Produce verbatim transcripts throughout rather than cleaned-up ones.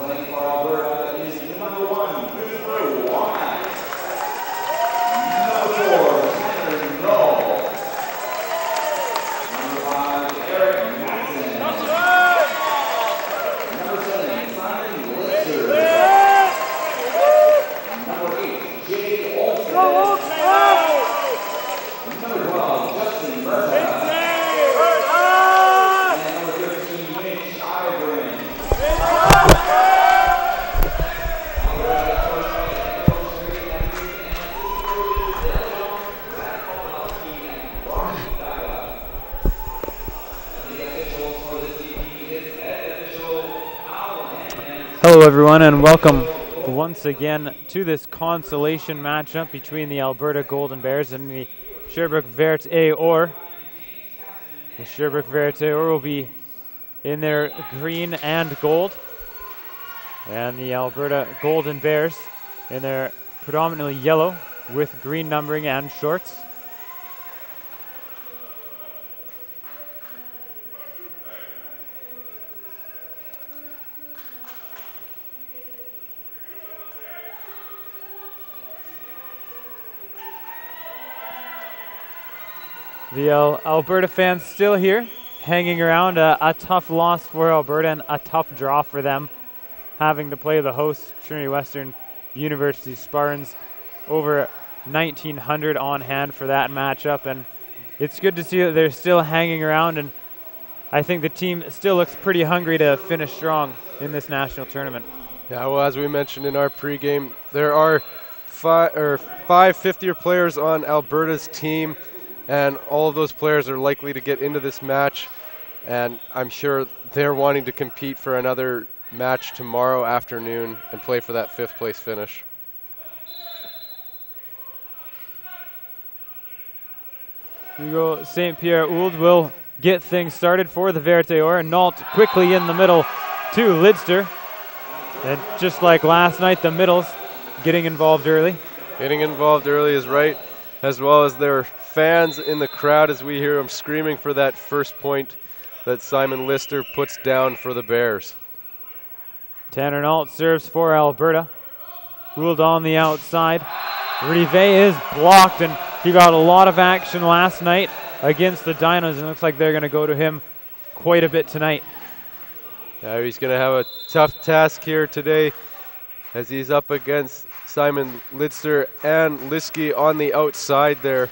Playing for Alberta is number one, Christopher Wyatt. Number four, Tanner Knoll. Number five, Eric Matson. Number seven, Simon Lister. Number eight, Jay Olsen. Number twelve, Justin Murphy. Hello everyone and welcome once again to this consolation matchup between the Alberta Golden Bears and the Sherbrooke Verte Or. The Sherbrooke Verte Or will be in their green and gold, and the Alberta Golden Bears in their predominantly yellow with green numbering and shorts. The Al Alberta fans still here, hanging around. A, a tough loss for Alberta and a tough draw for them, having to play the host Trinity Western University Spartans. Over nineteen hundred on hand for that matchup, and it's good to see that they're still hanging around, and I think the team still looks pretty hungry to finish strong in this national tournament. Yeah, well, as we mentioned in our pregame, there are five or five fifth-year players on Alberta's team, and all of those players are likely to get into this match, and I'm sure they're wanting to compete for another match tomorrow afternoon and play for that fifth place finish. Here we go. Saint Pierre Ould will get things started for the Verte Or, and Nault quickly in the middle to Lidster. And just like last night, the middles getting involved early. Getting involved early is right, as well as their fans in the crowd as we hear them screaming for that first point that Simon Lister puts down for the Bears. Tanner Nault serves for Alberta. Ould on the outside. Rivet is blocked, and he got a lot of action last night against the Dinos, and it looks like they're going to go to him quite a bit tonight. Yeah, he's going to have a tough task here today as he's up against Simon Lidster and Liskey on the outside there.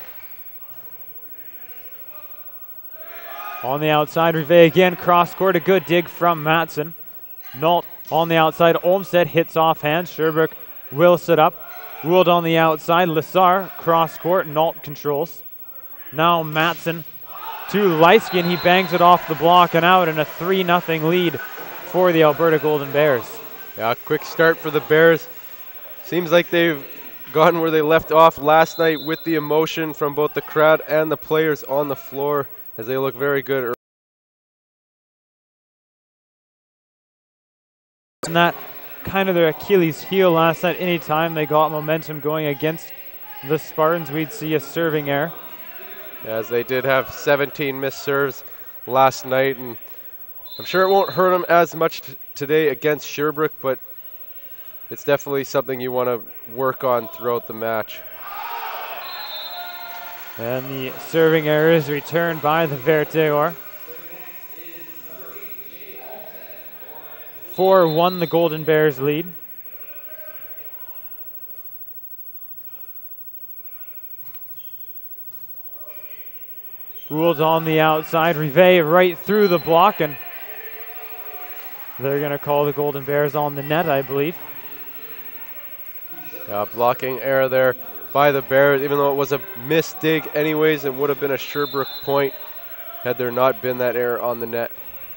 On the outside, Rivet again, cross court, a good dig from Matson. Nault on the outside, Olmsted hits off hands. Sherbrooke will sit up. Ould on the outside, Lessar, cross court, Nault controls. Now Matson to Leisky, and he bangs it off the block and out, and a three nothing lead for the Alberta Golden Bears. Yeah, quick start for the Bears. Seems like they've gotten where they left off last night with the emotion from both the crowd and the players on the floor as they look very good early. And that kind of their Achilles heel last night. Anytime they got momentum going against the Spartans, we'd see a serving error. As they did have seventeen missed serves last night, and I'm sure it won't hurt them as much t today against Sherbrooke, but it's definitely something you want to work on throughout the match. And the serving error is returned by the Verte Or. four one the Golden Bears lead. Ould on the outside, Rivet right through the block, and they're going to call the Golden Bears on the net, I believe. Yeah, blocking error there by the Bears, even though it was a missed dig anyways, it would have been a Sherbrooke point had there not been that error on the net.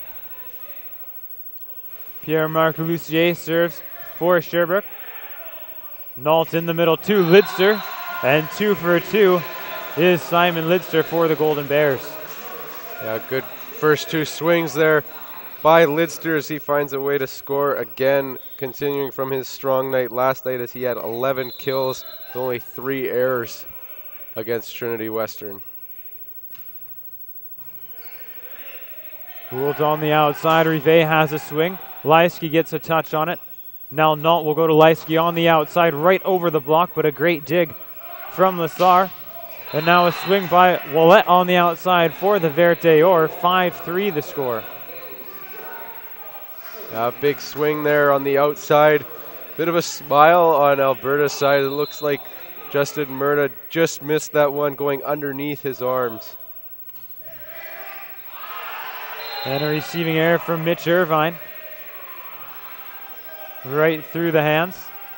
Pierre-Marc Lucier serves for Sherbrooke. Nault in the middle to Lidster, and two for two is Simon Lidster for the Golden Bears. Yeah, good first two swings there by Lidster as he finds a way to score again, continuing from his strong night last night as he had eleven kills with only three errors against Trinity Western. Ould on the outside, Rivet has a swing. Leisky gets a touch on it. Now Nault will go to Leisky on the outside, right over the block, but a great dig from Lassar. And now a swing by Ouellette on the outside for the Verte Or. five three the score. A big swing there on the outside. Bit of a smile on Alberta's side. It looks like Justin Murda just missed that one going underneath his arms. And a receiving error from Mitch Irvine. Right through the hands.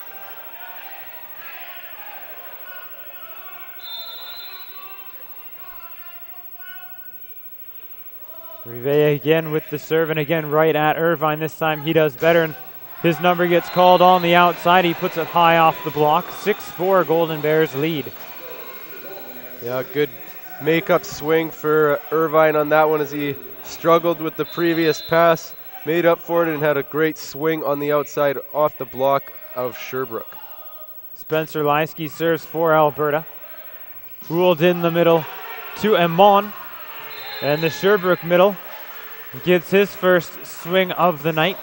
Rivea again with the serve, and again right at Irvine. This time he does better, and his number gets called on the outside. He puts it high off the block. six four Golden Bears lead. Yeah, good make-up swing for Irvine on that one as he struggled with the previous pass. Made up for it and had a great swing on the outside off the block of Sherbrooke. Spencer Leisky serves for Alberta. Ruled in the middle to Amon. And the Sherbrooke middle gets his first swing of the night.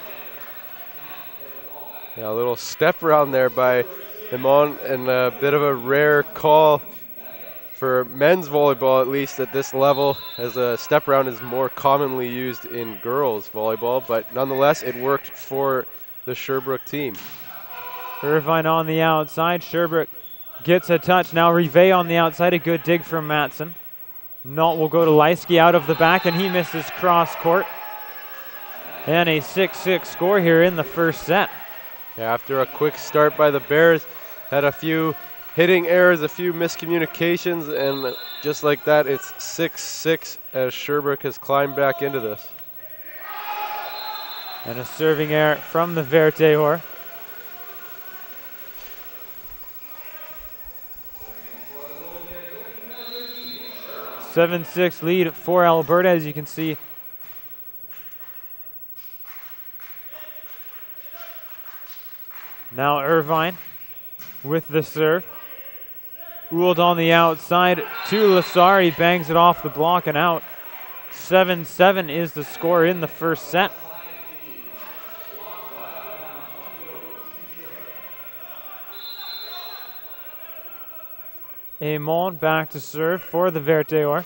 Yeah, a little step around there by Amon, and a bit of a rare call for men's volleyball, at least at this level, as a step around is more commonly used in girls volleyball, but nonetheless it worked for the Sherbrooke team. Irvine on the outside. Sherbrooke gets a touch. Now Rivet on the outside. A good dig from Matson. Nault will go to Leisky out of the back, and he misses cross court. And a six six score here in the first set. Yeah, after a quick start by the Bears, had a few hitting errors, a few miscommunications, and just like that, it's six six as Sherbrooke has climbed back into this. And a serving error from the Verte Or. seven six lead for Alberta, as you can see. Now Irvine with the serve. Ruled on the outside to Lassar. He bangs it off the block and out. seven seven is the score in the first set. Amon back to serve for the Verte Or.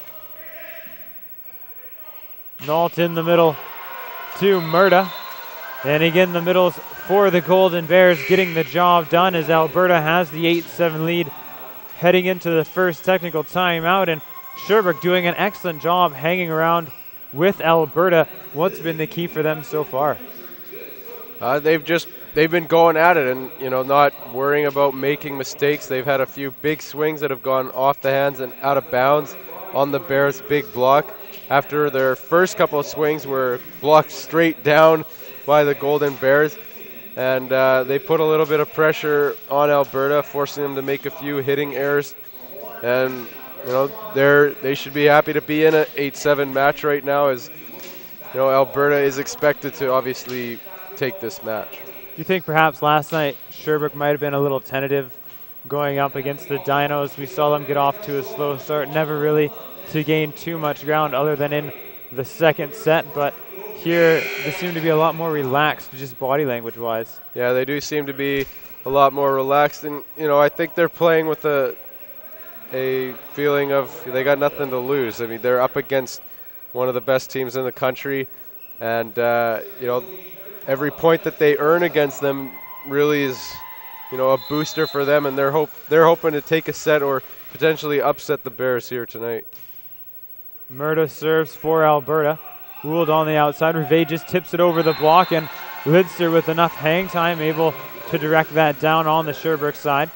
Nault in the middle to Murda. And again, the middles for the Golden Bears getting the job done as Alberta has the eight seven lead heading into the first technical timeout. And Sherbrooke doing an excellent job hanging around with Alberta. What's been the key for them so far? Uh, they've just they've been going at it and, you know, not worrying about making mistakes. They've had a few big swings that have gone off the hands and out of bounds on the Bears' big block. After their first couple of swings were blocked straight down by the Golden Bears. And uh, they put a little bit of pressure on Alberta, forcing them to make a few hitting errors. And, you know, they're, they should be happy to be in an eight seven match right now, as, you know, Alberta is expected to obviously take this match. Do you think perhaps last night Sherbrooke might have been a little tentative going up against the Dinos? We saw them get off to a slow start, never really to gain too much ground other than in the second set, but here they seem to be a lot more relaxed, just body language wise. Yeah, they do seem to be a lot more relaxed, and, you know, I think they're playing with a a feeling of they got nothing to lose. I mean, they're up against one of the best teams in the country, and uh, you know, every point that they earn against them really is, you know, a booster for them, and they're hope they're hoping to take a set or potentially upset the Bears here tonight. Murda serves for Alberta. Ruled on the outside. Rivet just tips it over the block, and Lidster with enough hang time able to direct that down on the Sherbrooke side.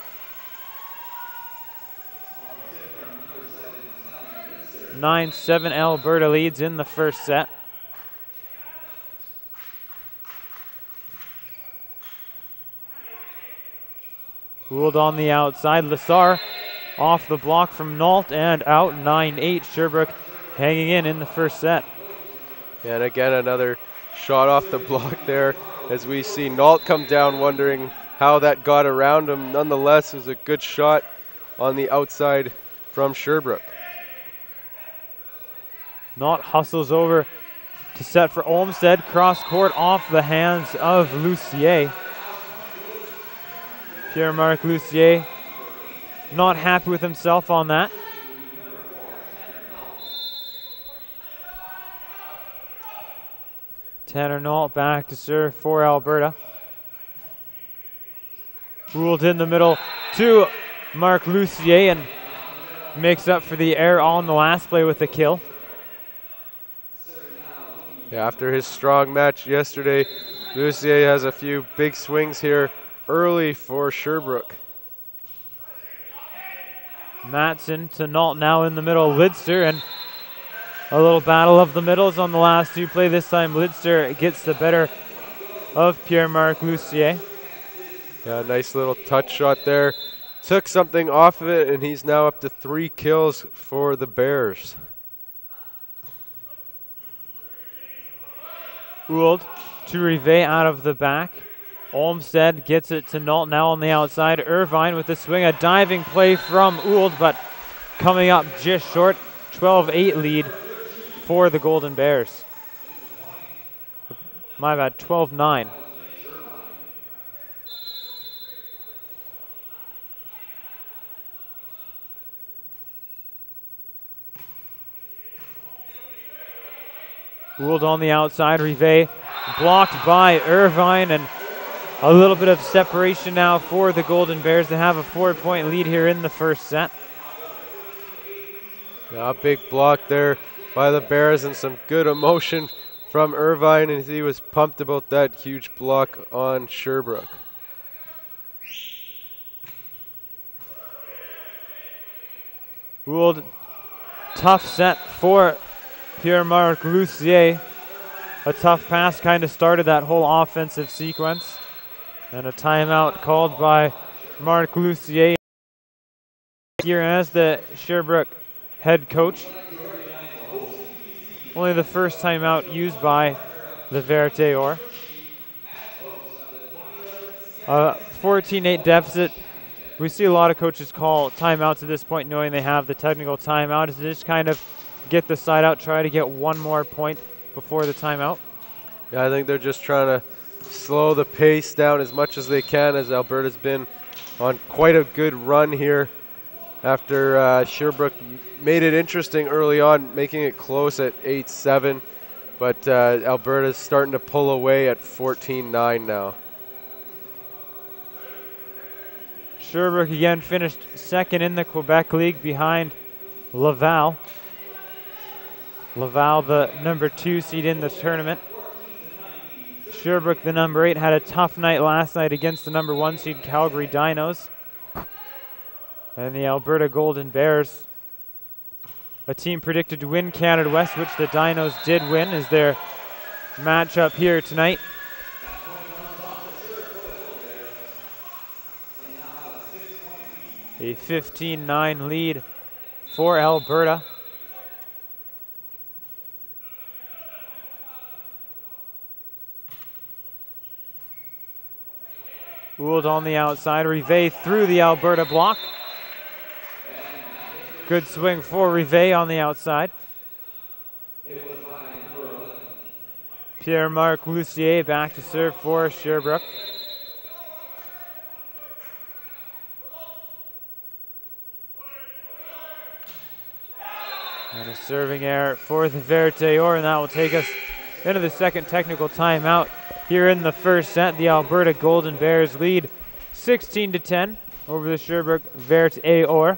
nine seven Alberta leads in the first set. Ruled on the outside. Lassar off the block from Nault and out. nine eight. Sherbrooke hanging in in the first set. And again, another shot off the block there as we see Nault come down, wondering how that got around him. Nonetheless, it was a good shot on the outside from Sherbrooke. Nault hustles over to set for Olmsted. Cross court off the hands of Lucier. Pierre-Marc Lucier not happy with himself on that. Tanner Nault back to serve for Alberta. Ruled in the middle to Marc Lucier and makes up for the error on the last play with a kill. Yeah, after his strong match yesterday, Lucier has a few big swings here early for Sherbrooke. Matson to Nault now in the middle. Lidster, and a little battle of the middles on the last two play. This time Lidster gets the better of Pierre-Marc Lucier. Yeah, nice little touch shot there. Took something off of it, and he's now up to three kills for the Bears. Ould to Rivet out of the back. Olmsted gets it to Nault now on the outside. Irvine with the swing, a diving play from Ould, but coming up just short. twelve eight lead for the Golden Bears. My bad, twelve nine. Ould on the outside. Rivet blocked by Irvine, and a little bit of separation now for the Golden Bears to have a four-point lead here in the first set. Yeah, a big block there by the Bears and some good emotion from Irvine, and he was pumped about that huge block on Sherbrooke. Ould, tough set for Pierre-Marc Lucier. A tough pass kind of started that whole offensive sequence. And a timeout called by Marc Lucier here as the Sherbrooke head coach. Only the first timeout used by the Verte Or. A fourteen eight deficit. We see a lot of coaches call timeouts at this point knowing they have the technical timeout. Is to just kind of get the side out, try to get one more point before the timeout? Yeah, I think they're just trying to slow the pace down as much as they can, as Alberta's been on quite a good run here after uh, Sherbrooke made it interesting early on, making it close at eight seven, but uh, Alberta's starting to pull away at fourteen nine now. Sherbrooke again finished second in the Quebec League behind Laval. Laval, the number two seed in the tournament. Sherbrooke, the number eight, had a tough night last night against the number one seed Calgary Dinos. And the Alberta Golden Bears, a team predicted to win Canada West, which the Dinos did win, is their matchup here tonight. A fifteen nine lead for Alberta. Ould on the outside. Rivet through the Alberta block. Good swing for Rivet on the outside. Pierre-Marc Lucier back to serve for Sherbrooke. And a serving error for the Verte Or, and that will take us into the second technical timeout here in the first set. The Alberta Golden Bears lead sixteen to ten over the Sherbrooke Verte Or.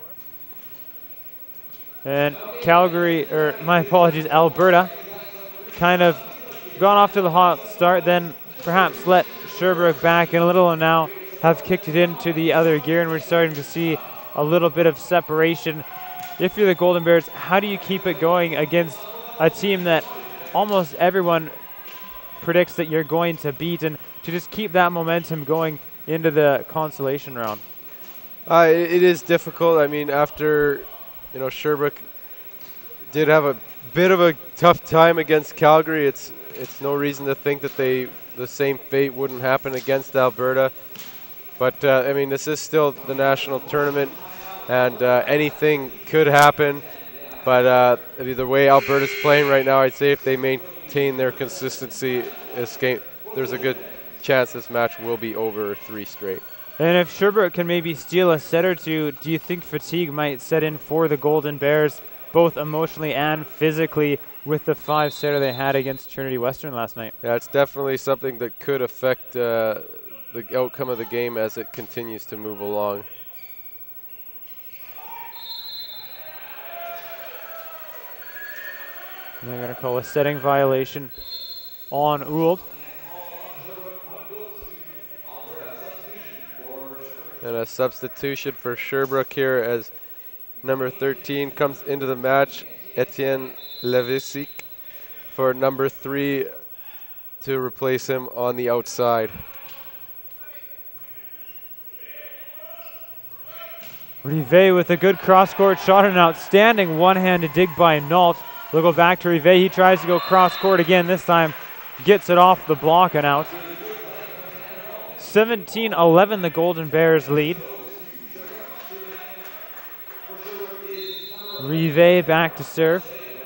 And Calgary, or my apologies, Alberta, kind of gone off to the hot start, then perhaps let Sherbrooke back in a little, and now have kicked it into the other gear, and we're starting to see a little bit of separation. If you're the Golden Bears, how do you keep it going against a team that almost everyone predicts that you're going to beat, and to just keep that momentum going into the consolation round? Uh, it, it is difficult. I mean, after, you know, Sherbrooke did have a bit of a tough time against Calgary, it's it's no reason to think that they the same fate wouldn't happen against Alberta. But uh, I mean, this is still the national tournament, and uh, anything could happen. But uh, the way Alberta's playing right now, I'd say if they main, maintain their consistency, this game, there's a good chance this match will be over three straight. And if Sherbrooke can maybe steal a set or two, do you think fatigue might set in for the Golden Bears, both emotionally and physically, with the five setter they had against Trinity Western last night? Yeah, it's definitely something that could affect uh, the outcome of the game as it continues to move along. And they're going to call a setting violation on Ould. And a substitution for Sherbrooke here as number thirteen comes into the match, Etienne Levisic, for number three to replace him on the outside. Rivet with a good cross-court shot and an outstanding one-handed dig by Nault. They'll go back to Rivet. He tries to go cross-court again. This time gets it off the block and out. seventeen eleven, the Golden Bears lead. Rivet back to serve.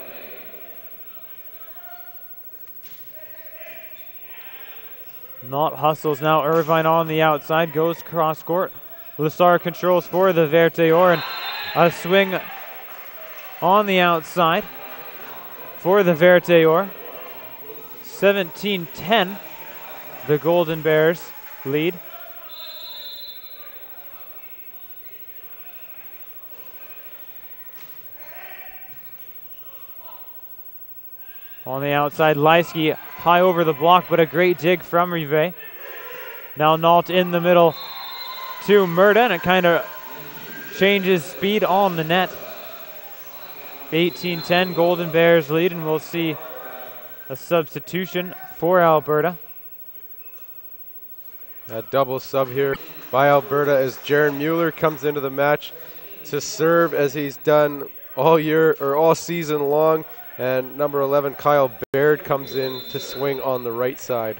Nault hustles now. Irvine on the outside, goes cross-court. Lassar controls for the Verteor, and a swing on the outside for the Verteor. seventeen ten, the Golden Bears lead. On the outside, Leisky high over the block, but a great dig from Rivet. Now Nault in the middle to Murda, and it kind of changes speed on the net. eighteen ten, Golden Bears lead, and we'll see a substitution for Alberta. A double sub here by Alberta as Jaron Mueller comes into the match to serve as he's done all year or all season long. And number eleven, Kyle Baird, comes in to swing on the right side.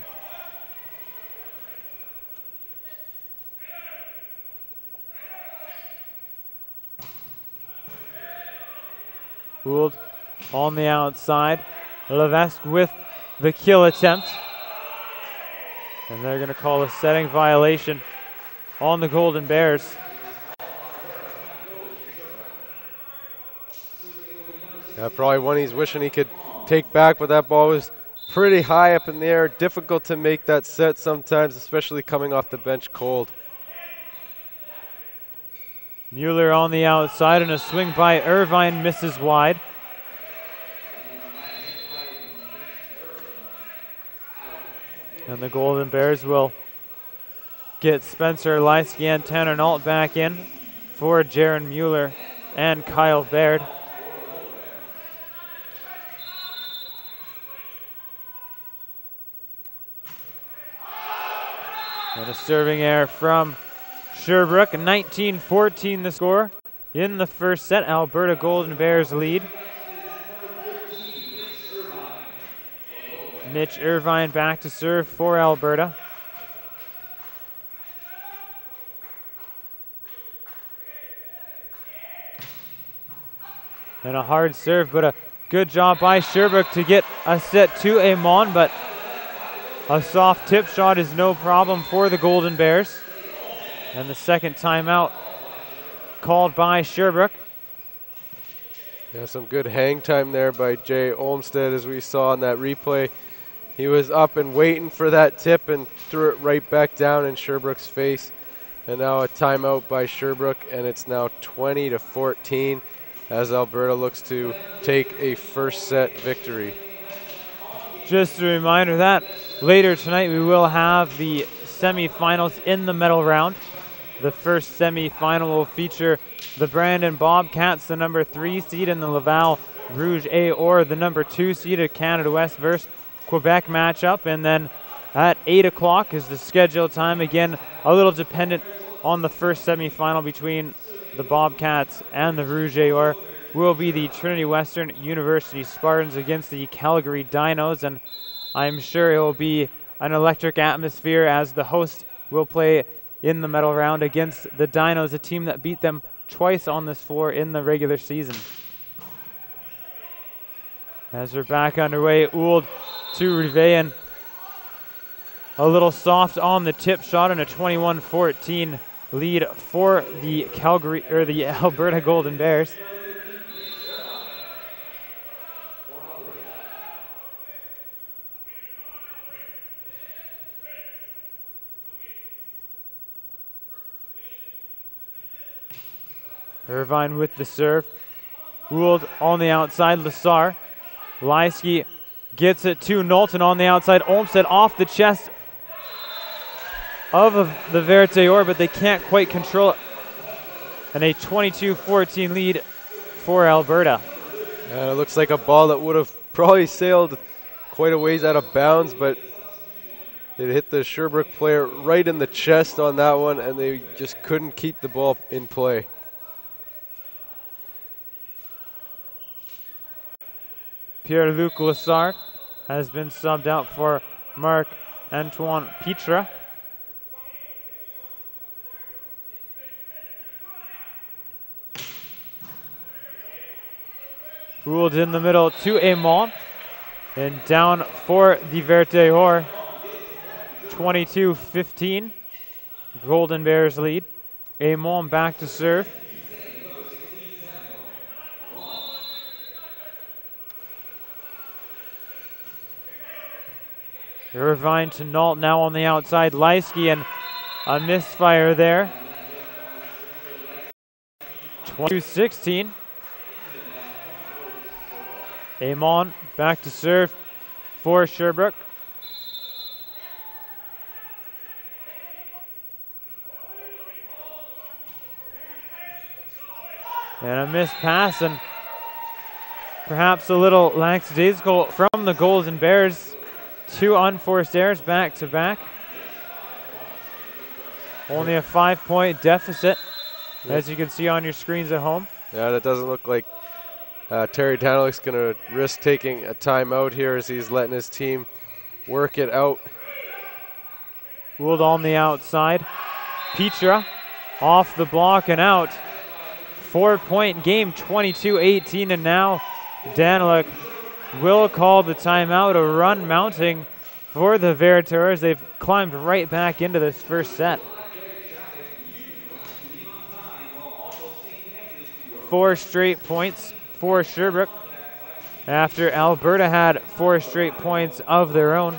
Gould on the outside. Levesque with the kill attempt. And they're going to call a setting violation on the Golden Bears. Yeah, probably one he's wishing he could take back, but that ball was pretty high up in the air. Difficult to make that set sometimes, especially coming off the bench cold. Mueller on the outside, and a swing by Irvine misses wide. And the Golden Bears will get Spencer Leisky and Tanner Nault back in for Jaron Mueller and Kyle Baird. And a serving error from Sherbrooke. nineteen fourteen the score in the first set. Alberta Golden Bears lead. Mitch Irvine back to serve for Alberta. And a hard serve, but a good job by Sherbrooke to get a set to Amon, but a soft tip shot is no problem for the Golden Bears. And the second timeout called by Sherbrooke. Yeah, some good hang time there by Jay Olmsted, as we saw in that replay. He was up and waiting for that tip and threw it right back down in Sherbrooke's face. And now a timeout by Sherbrooke, and it's now twenty to fourteen as Alberta looks to take a first set victory. Just a reminder that later tonight we will have the semifinals in the medal round. The first semifinal will feature the Brandon Bobcats, the number three seed, and the Laval Rouge A or the number two seed at Canada West versus Quebec matchup. And then at eight o'clock is the scheduled time. Again, a little dependent on the first semifinal between the Bobcats and the Rouge A or will be the Trinity Western University Spartans against the Calgary Dinos. And I'm sure it will be an electric atmosphere as the host will play in the medal round against the Dinos, a team that beat them twice on this floor in the regular season. As we're back underway, Ould to Rivean. A little soft on the tip shot and a twenty-one fourteen lead for the Calgary or the Alberta Golden Bears. Irvine with the serve. Ould on the outside, Lassar. Lysky gets it to Knowlton on the outside. Olmsted off the chest of the Verteor, but they can't quite control it. And a twenty-two fourteen lead for Alberta. And it looks like a ball that would have probably sailed quite a ways out of bounds, but it hit the Sherbrooke player right in the chest on that one, and they just couldn't keep the ball in play. Pierre-Luc Lassard has been subbed out for Marc-Antoine Petra. Gould in the middle to Aimont. And down for the Verteor. twenty-two fifteen. Golden Bears lead. Aimont back to serve. Irvine to Nault now on the outside. Lysky and a misfire there. twenty-two sixteen. Aimont back to serve for Sherbrooke. And a missed pass and perhaps a little lackadaisical from the Golden Bears. Two unforced errors back to back. Only a five point deficit, yep, as you can see on your screens at home. Yeah, that doesn't look like uh, Terry Danilik's going to risk taking a timeout here as he's letting his team work it out. Gould on the outside. Petra off the block and out. Four point game, twenty-two eighteen, and now Danilik will call the timeout. A run mounting for the Verteurs. They've climbed right back into this first set. Four straight points for Sherbrooke after Alberta had four straight points of their own.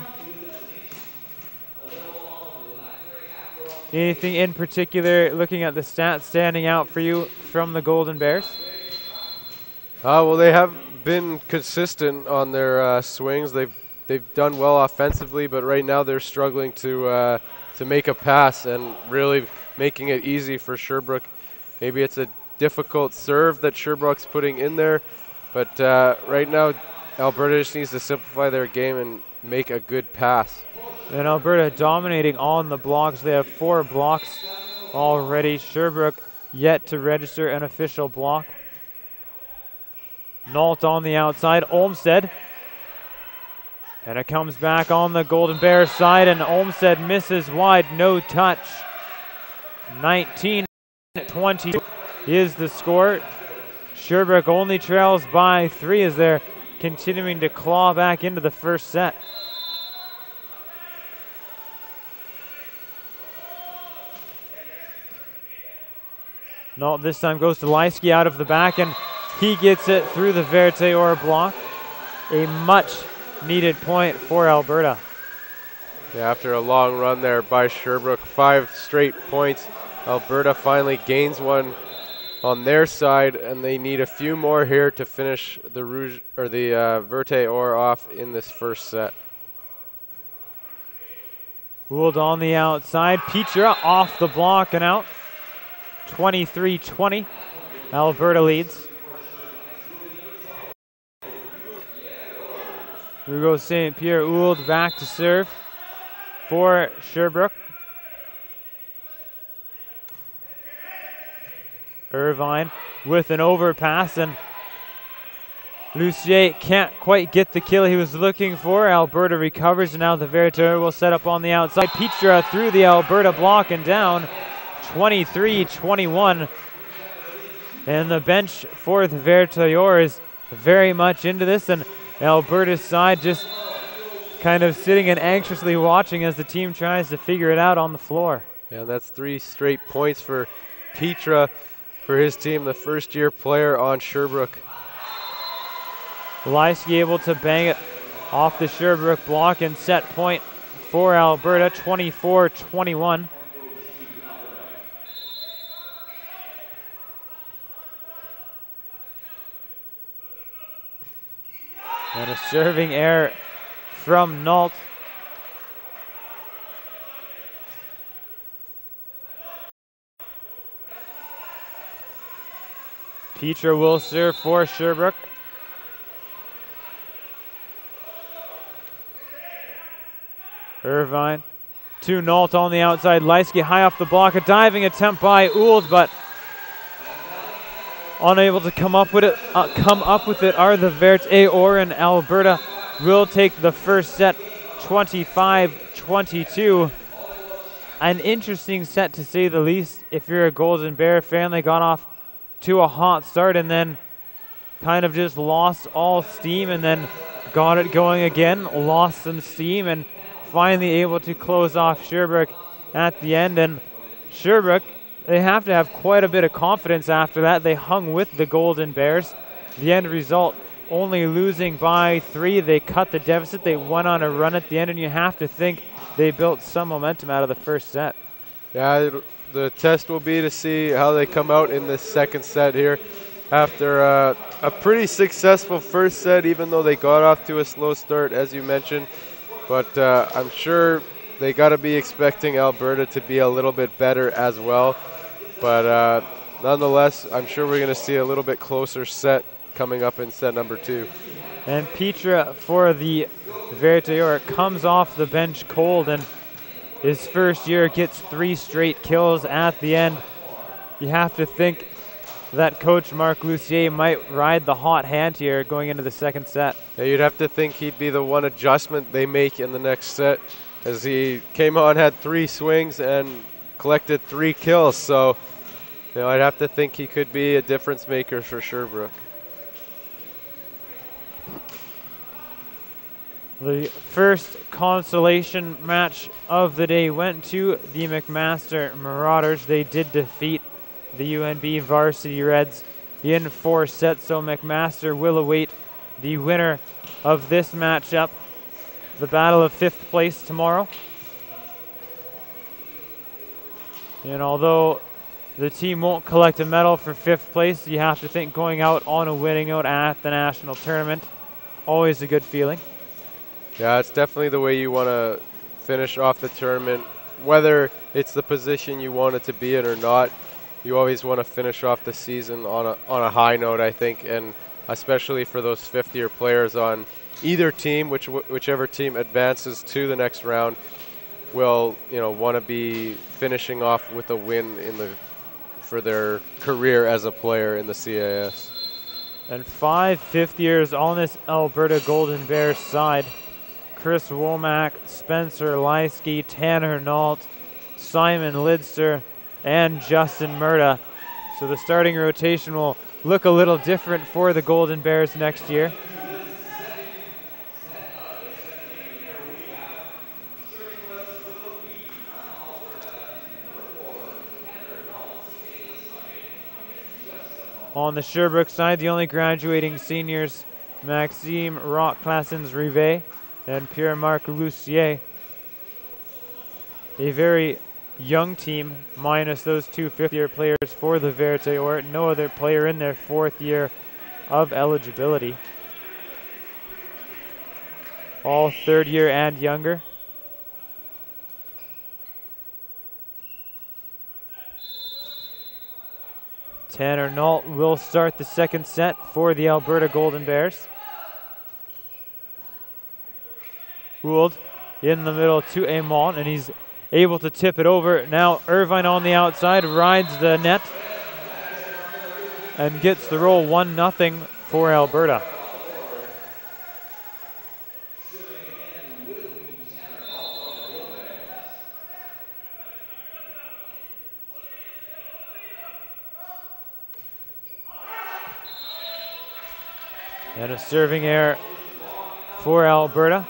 Anything in particular, looking at the stats, standing out for you from the Golden Bears? Uh, well, they have been consistent on their uh, swings. They've they've done well offensively, but right now they're struggling to uh, to make a pass and really making it easy for Sherbrooke. Maybe it's a difficult serve that Sherbrooke's putting in there, but uh, right now Alberta just needs to simplify their game and make a good pass. And Alberta dominating on the blocks. They have four blocks already. Sherbrooke yet to register an official block. Nault on the outside. Olmsted. And it comes back on the Golden Bears side, and Olmsted misses wide. No touch. nineteen twenty is the score. Sherbrooke only trails by three as they're continuing to claw back into the first set. Nault this time goes to Lysky out of the back, and he gets it through the Verteor block. A much needed point for Alberta. Yeah, after a long run there by Sherbrooke, five straight points. Alberta finally gains one on their side, and they need a few more here to finish the Rouge or the uh, Verteor off in this first set. Gould on the outside. Petra off the block and out. twenty-three twenty. Alberta leads. Here goes Saint Pierre Ould back to serve for Sherbrooke. Irvine with an overpass, and Lucier can't quite get the kill he was looking for. Alberta recovers, and now the Verteor will set up on the outside. Petra through the Alberta block and down. twenty-three twenty-one. And the bench for the Verteor is very much into this, and Alberta's side just kind of sitting and anxiously watching as the team tries to figure it out on the floor. Yeah, and that's three straight points for Petra for his team, the first-year player on Sherbrooke. Leisky able to bang it off the Sherbrooke block and set point for Alberta, twenty-four twenty-one. And a serving error from Nault. Petra will serve for Sherbrooke. Irvine to Nault on the outside. Leisky high off the block. A diving attempt by Ould, but unable to come up with it. Uh, come up with it are the Verte Or, and Alberta will take the first set, twenty-five twenty-two. An interesting set to say the least. If you're a Golden Bear fan, they got off to a hot start and then kind of just lost all steam and then got it going again, lost some steam, and finally able to close off Sherbrooke at the end. And Sherbrooke, they have to have quite a bit of confidence after that. They hung with the Golden Bears. The end result, only losing by three. They cut the deficit. They went on a run at the end, and you have to think they built some momentum out of the first set. Yeah, it, the test will be to see how they come out in this second set here after uh, a pretty successful first set, even though they got off to a slow start, as you mentioned. But uh, I'm sure they got to be expecting Alberta to be a little bit better as well. But uh, nonetheless, I'm sure we're going to see a little bit closer set coming up in set number two. And Petra for the Verte Or comes off the bench cold, and his first year gets three straight kills at the end. You have to think that coach Marc Lucier might ride the hot hand here going into the second set. Yeah, you'd have to think he'd be the one adjustment they make in the next set, as he came on, had three swings, and collected three kills. So, you know, I'd have to think he could be a difference maker for Sherbrooke. The first consolation match of the day went to the McMaster Marauders. They did defeat the U N B Varsity Reds in four sets, so McMaster will await the winner of this matchup, the battle of fifth place tomorrow. And although the team won't collect a medal for fifth place, you have to think going out on a winning note at the national tournament, always a good feeling. Yeah, it's definitely the way you want to finish off the tournament. Whether it's the position you want it to be in or not, you always want to finish off the season on a, on a high note, I think, and especially for those fifth-year players on either team, which whichever team advances to the next round, will, you know, want to be finishing off with a win in the for their career as a player in the C A S. And five fifth years on this Alberta Golden Bears side. Chris Womack, Spencer Leisky, Tanner Nault, Simon Lidster, and Justin Murda. So the starting rotation will look a little different for the Golden Bears next year. On the Sherbrooke side, the only graduating seniors, Maxime Rock-Classens-Rivet and Pierre-Marc Lucier. A very young team, minus those two fifth-year players for the Verte Or. No other player in their fourth year of eligibility. All third year and younger. Tanner Nault will start the second set for the Alberta Golden Bears. Gould in the middle to Amon, and he's able to tip it over. Now Irvine on the outside rides the net and gets the roll one nothing for Alberta. And a serving error for Alberta.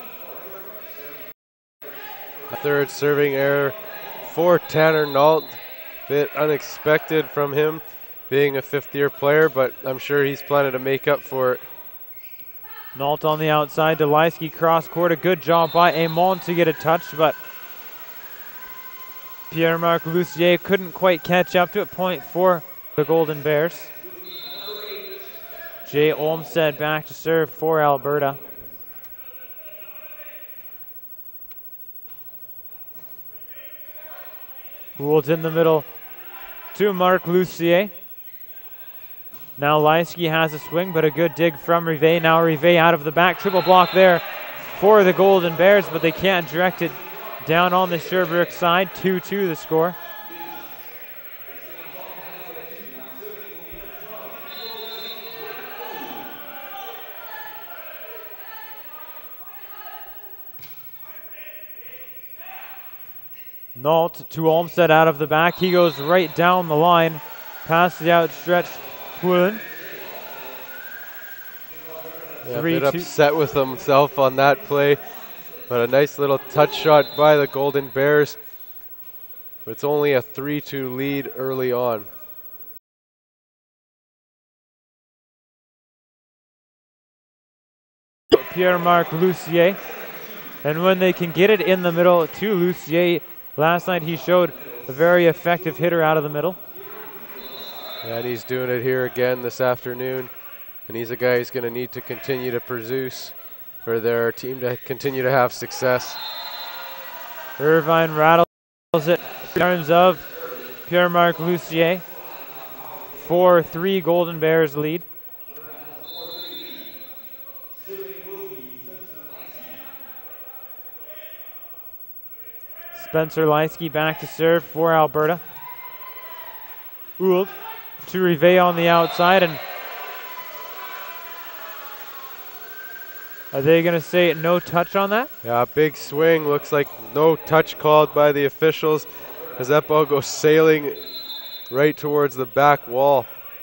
Third serving error for Tanner Nault. Bit unexpected from him being a fifth year player, but I'm sure he's planning to make up for it. Nault on the outside, Delaski cross court. A good job by Amon to get a touch, but Pierre-Marc Lucier couldn't quite catch up to it. Point for the Golden Bears. Jay Olmstead back to serve for Alberta. Gould in the middle to Marc Lucier. Now Leisky has a swing, but a good dig from Rivet. Now Rivet out of the back. Triple block there for the Golden Bears, but they can't direct it down on the Sherbrooke side. two two the score. Nault to Olmstead out of the back. He goes right down the line. Past the outstretched Poulin. Yeah, a bit upset with himself on that play, but a nice little touch shot by the Golden Bears. But it's only a three two lead early on. Pierre-Marc Lucier. And when they can get it in the middle to Lucier, last night he showed a very effective hitter out of the middle. And he's doing it here again this afternoon. And he's a guy who's going to need to continue to produce for their team to continue to have success. Irvine rattles it in terms of Pierre-Marc Lucier. four three Golden Bears lead. Spencer Leisky back to serve for Alberta. Ould to Rivet on the outside, and are they going to say no touch on that? Yeah, big swing. Looks like no touch called by the officials as that ball goes sailing right towards the back wall.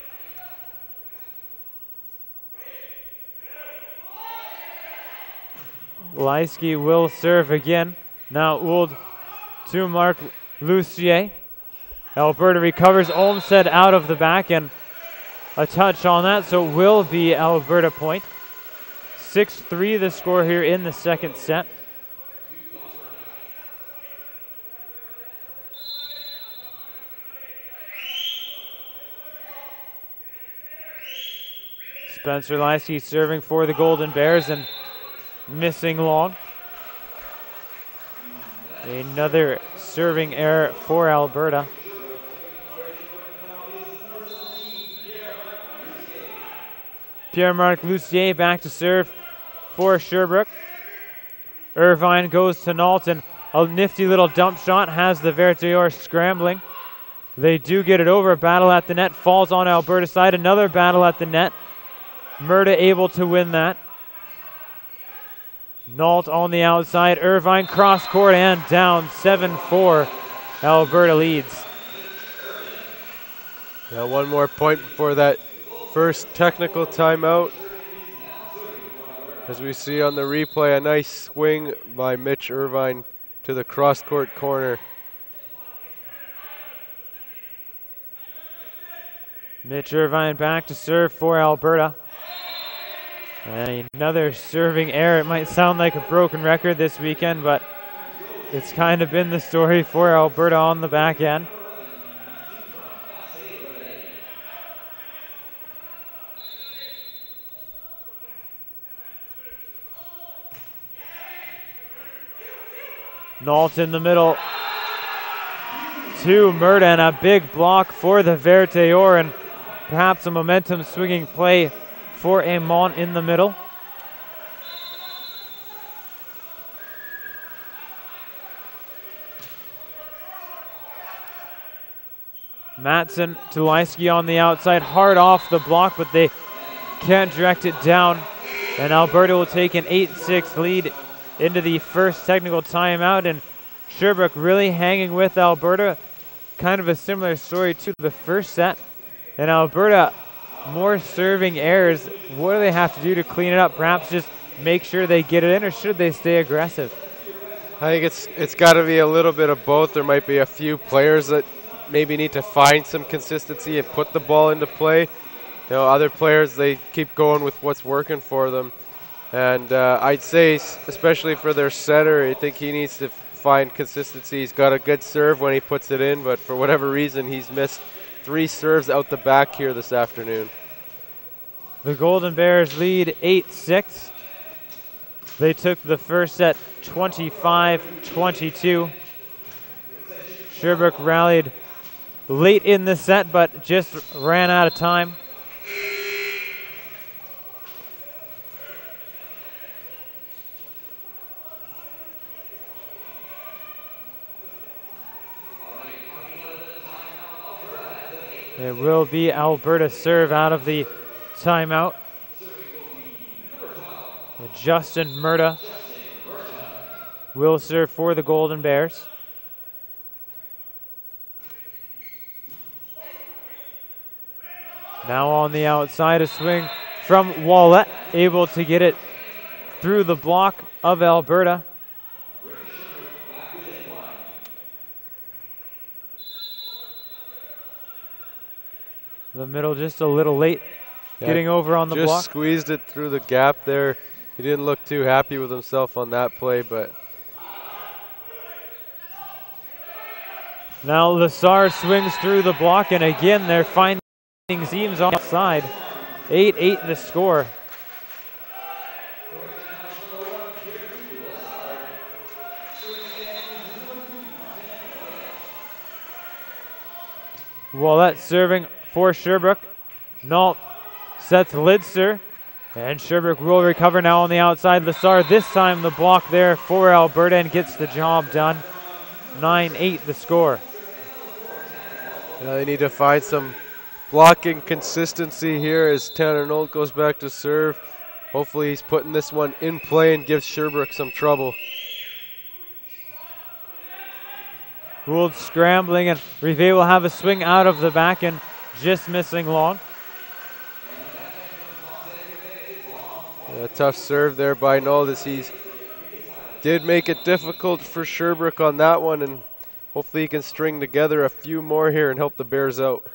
Leisky will serve again. Now Ould to Marc Lucier. Alberta recovers. Olmstead out of the back, and a touch on that, so it will be Alberta point. six three the score here in the second set. Spencer Leisky serving for the Golden Bears and missing long. Another serving error for Alberta. Pierre-Marc Lucier back to serve for Sherbrooke. Irvine goes to Nault, and a nifty little dump shot has the Vertilleur scrambling. They do get it over. Battle at the net falls on Alberta side. Another battle at the net. Murda able to win that. Nault on the outside. Irvine cross court and down. seven four. Alberta leads. Now one more point before that first technical timeout. As we see on the replay, a nice swing by Mitch Irvine to the cross-court corner. Mitch Irvine back to serve for Alberta. And another serving error. It might sound like a broken record this weekend, but it's kind of been the story for Alberta on the back end. Nault in the middle to Murda, and a big block for the Vertilleur, and perhaps a momentum swinging play for Amon in the middle. Matson to Leisky on the outside, hard off the block, but they can't direct it down, and Alberta will take an eight six lead into the first technical timeout, and Sherbrooke really hanging with Alberta. Kind of a similar story to the first set. And Alberta, more serving errors. What do they have to do to clean it up? Perhaps just make sure they get it in, or should they stay aggressive? I think it's it's got to be a little bit of both. There might be a few players that maybe need to find some consistency and put the ball into play. You know, other players, they keep going with what's working for them. And uh, I'd say, especially for their setter, I think he needs to find consistency. He's got a good serve when he puts it in, but for whatever reason, he's missed three serves out the back here this afternoon. The Golden Bears lead eight six. They took the first set twenty-five twenty-two. Sherbrooke rallied late in the set, but just ran out of time. It will be Alberta serve out of the timeout. Justin Murda will serve for the Golden Bears. Now on the outside, a swing from Wallette, able to get it through the block of Alberta. The middle just a little late, yeah, getting over on the just block. Just squeezed it through the gap there. He didn't look too happy with himself on that play, but. Now Lassar swings through the block, and again they're finding seams on the side. eight eight the score. Wallette serving for Sherbrooke. Nault sets Lidster, and Sherbrooke will recover now on the outside. Lassar, this time the block there for Alberta, and gets the job done. nine eight the score. Yeah, they need to find some blocking consistency here as Tanner Nault goes back to serve. Hopefully he's putting this one in play and gives Sherbrooke some trouble. Gould scrambling, and Rivet will have a swing out of the back and just missing long. Yeah, tough serve there by Nault as he's did make it difficult for Sherbrooke on that one, and hopefully he can string together a few more here and help the Bears out.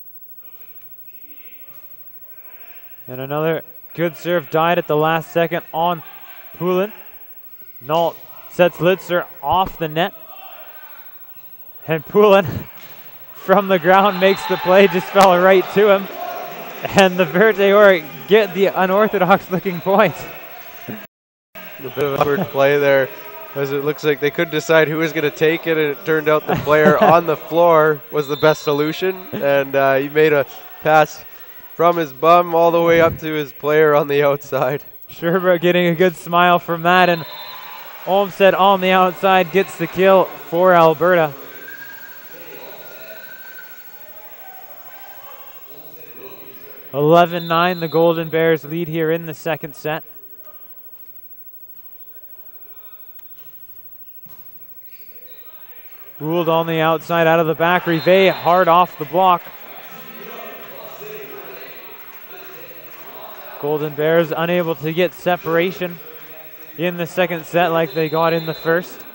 And another good serve died at the last second on Poulin. Nault sets Lidster off the net. And Poulin from the ground makes the play, just fell right to him. And the Verteor get the unorthodox looking point. A bit of a weird play there, as it looks like they couldn't decide who was going to take it, and it turned out the player on the floor was the best solution, and uh, he made a pass from his bum all the way up to his player on the outside. Sherbrooke getting a good smile from that, and Olmsted on the outside gets the kill for Alberta. eleven nine, the Golden Bears lead here in the second set. Ruled on the outside, out of the back. Rivet hard off the block. Golden Bears unable to get separation in the second set like they got in the first.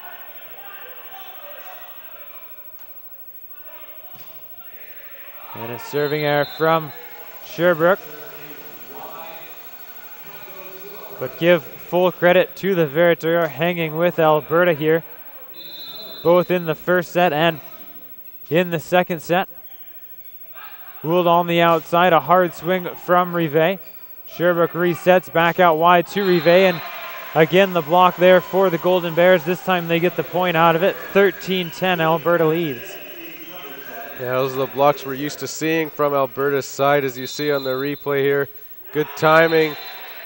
And a serving error from Sherbrooke. But give full credit to the Verteor hanging with Alberta here, both in the first set and in the second set. Ruled on the outside, a hard swing from Rivet. Sherbrooke resets back out wide to Rivet, and again the block there for the Golden Bears. This time they get the point out of it. thirteen ten, Alberta leads. Yeah, those are the blocks we're used to seeing from Alberta's side, as you see on the replay here. Good timing.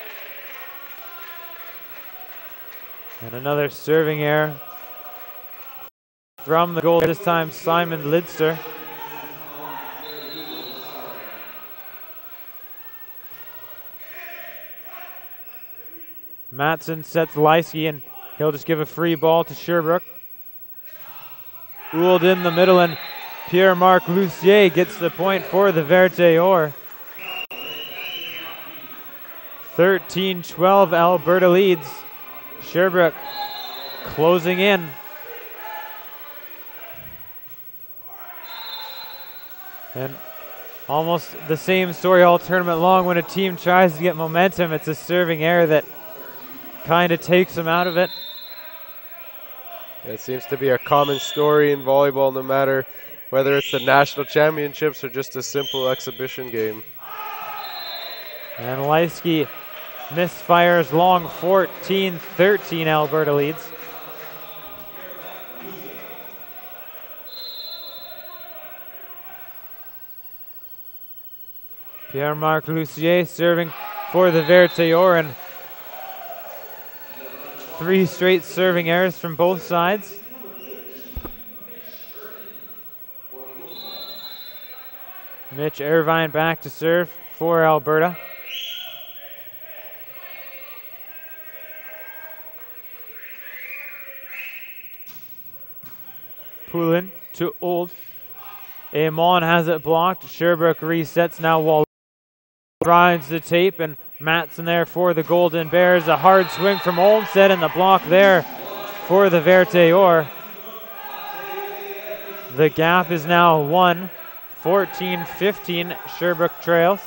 And another serving error from the goal, this time Simon Lidster. Matson sets Leisky, and he'll just give a free ball to Sherbrooke. Ruled in the middle, and Pierre-Marc Lucier gets the point for the Verteor. thirteen twelve, Alberta leads. Sherbrooke closing in. And almost the same story all tournament long. When a team tries to get momentum, it's a serving error that kind of takes them out of it. It seems to be a common story in volleyball, no matter whether it's the national championships or just a simple exhibition game. And Leisky misfires long. Fourteen thirteen, Alberta leads. Pierre-Marc Lucier serving for the Vertellor, and three straight serving errors from both sides. Mitch Irvine back to serve for Alberta. Poulin to Old. Amon has it blocked. Sherbrooke resets now. Wall rides the tape, and Matson there for the Golden Bears. A hard swing from Olmsted, and the block there for the Vertellor. The gap is now one. fourteen fifteen, Sherbrooke trails.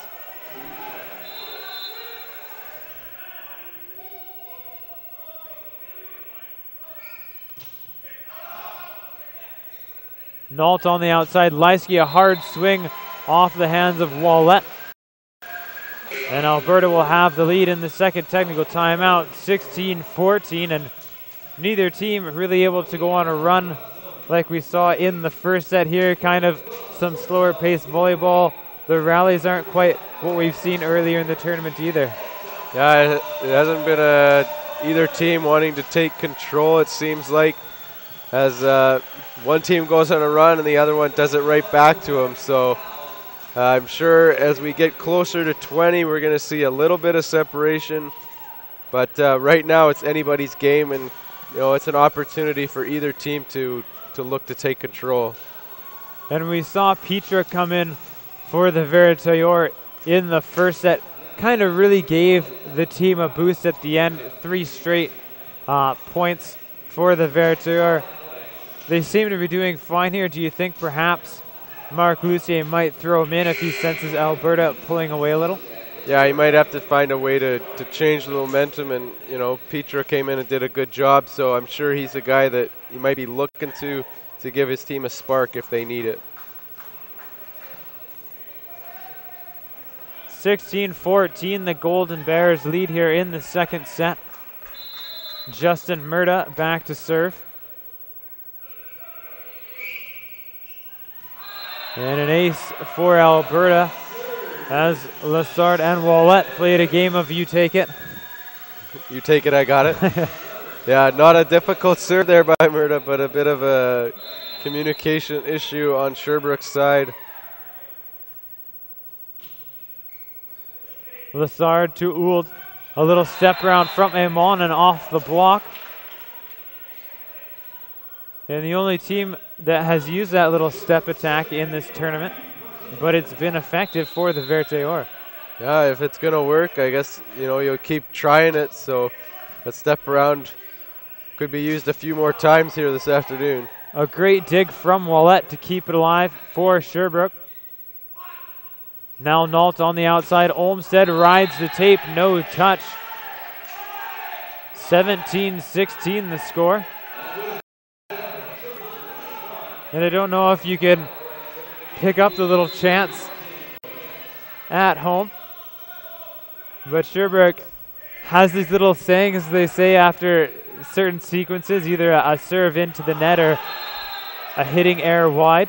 Nault on the outside. Leisky, a hard swing off the hands of Wallette. And Alberta will have the lead in the second technical timeout, sixteen fourteen, and neither team really able to go on a run like we saw in the first set here. Kind of some slower paced volleyball. The rallies aren't quite what we've seen earlier in the tournament either. Yeah, it hasn't been a, either team wanting to take control, it seems like, as uh, one team goes on a run and the other one does it right back to them. So uh, I'm sure as we get closer to twenty, we're going to see a little bit of separation. But uh, right now it's anybody's game, and you know it's an opportunity for either team to, to look to take control. And we saw Petra come in for the Vertellor in the first set. Kind of really gave the team a boost at the end. Three straight uh, points for the Vertellor. They seem to be doing fine here. Do you think perhaps Marc Lucier might throw him in if he senses Alberta pulling away a little? Yeah, he might have to find a way to, to change the momentum, and you know Petra came in and did a good job, so I'm sure he's a guy that he might be looking to to give his team a spark if they need it. sixteen fourteen, the Golden Bears lead here in the second set. Justin Murda back to serve. And an ace for Alberta as Lessard and Wallette played a game of you take it. You take it, I got it. Yeah, not a difficult serve there by Murda, but a bit of a communication issue on Sherbrooke's side. Lessard to Ould. A little step around from Amon and off the block. And the only team that has used that little step attack in this tournament, but it's been effective for the Vertellor. Yeah, if it's going to work, I guess, you know, you'll keep trying it. So that step around could be used a few more times here this afternoon. A great dig from Wallette to keep it alive for Sherbrooke. Now Nault on the outside. Olmsted rides the tape, no touch. seventeen sixteen the score. And I don't know if you can pick up the little chance at home, but Sherbrooke has these little sayings they say after certain sequences, either a, a serve into the net or a hitting error wide.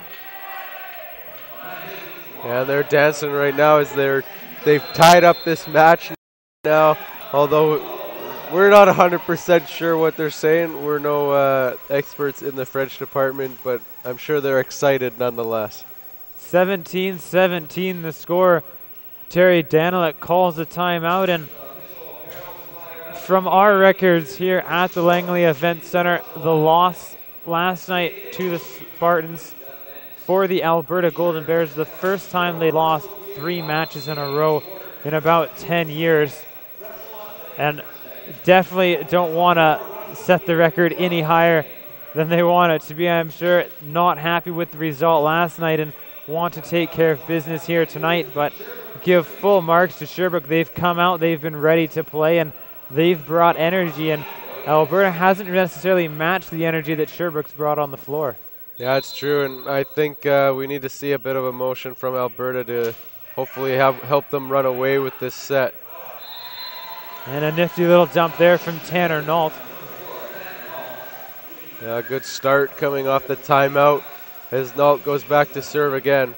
Yeah, they're dancing right now as they're they've tied up this match now. Although we're not one hundred percent sure what they're saying. We're no uh, experts in the French department, but I'm sure they're excited nonetheless. seventeen seventeen the score. Terry Daniluk calls a timeout, and from our records here at the Langley Event Center, the loss last night to the Spartans for the Alberta Golden Bears, the first time they lost three matches in a row in about ten years. and definitely don't want to set the record any higher than they want it to be. I'm sure not happy with the result last night and want to take care of business here tonight, but give full marks to Sherbrooke. They've come out, they've been ready to play, and they've brought energy, and Alberta hasn't necessarily matched the energy that Sherbrooke's brought on the floor. Yeah, it's true, and I think uh, we need to see a bit of emotion from Alberta to hopefully have, help them run away with this set. And a nifty little dump there from Tanner Nault. Yeah, a good start coming off the timeout as Nault goes back to serve again.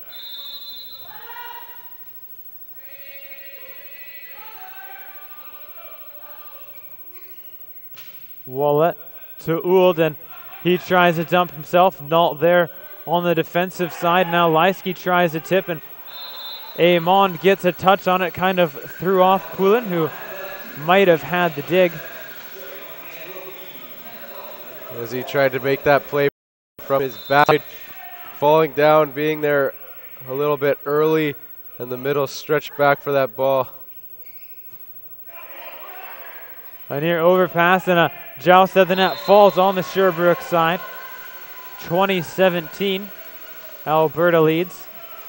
Wallet to Ould, and he tries to dump himself. Nault there on the defensive side. Now Leisky tries to tip, and Amond gets a touch on it, kind of threw off Poulin, who might have had the dig. As he tried to make that play from his back, falling down, being there a little bit early, and the middle stretched back for that ball. A near overpass and a joust at the net falls on the Sherbrooke side. twenty seventeen, Alberta leads.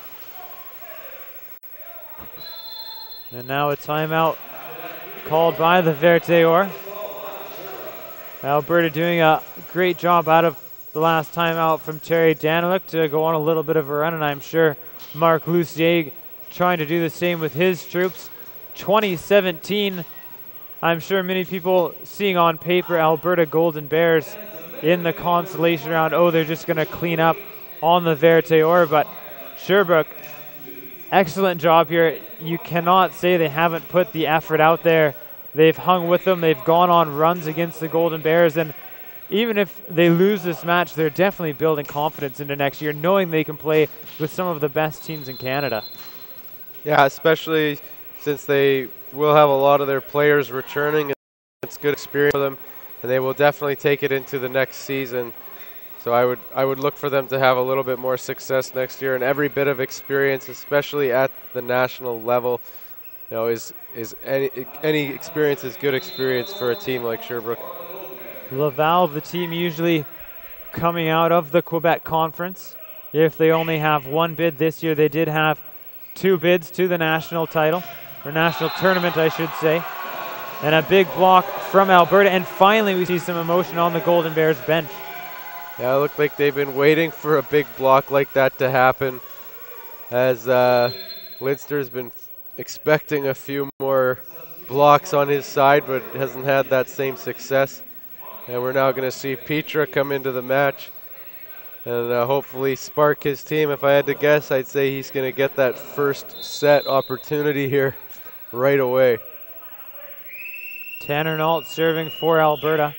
And now a timeout called by the Verte Or. Alberta doing a great job out of the last timeout from Terry Daniluk to go on a little bit of a run, and I'm sure Mark Lucier trying to do the same with his troops. twenty seventeen, I'm sure many people seeing on paper Alberta Golden Bears in the consolation round, oh, they're just going to clean up on the Verte Or, but Sherbrooke, excellent job here. You cannot say they haven't put the effort out there. They've hung with them. They've gone on runs against the Golden Bears, and even if they lose this match, they're definitely building confidence into next year, knowing they can play with some of the best teams in Canada. Yeah, especially since they will have a lot of their players returning. It's good experience for them, and they will definitely take it into the next season. So I would I would look for them to have a little bit more success next year, and every bit of experience, especially at the national level, you know, is is any any experience is good experience for a team like Sherbrooke. Laval, the team usually coming out of the Quebec Conference. If they only have one bid this year, they did have two bids to the national title, or national tournament, I should say. And a big block from Alberta, and finally we see some emotion on the Golden Bears bench. Yeah, it looked like they've been waiting for a big block like that to happen, as uh, Lidster's been expecting a few more blocks on his side, but hasn't had that same success. And we're now going to see Petra come into the match and uh, hopefully spark his team. If I had to guess, I'd say he's going to get that first set opportunity here right away. Tanner Nault serving for Alberta.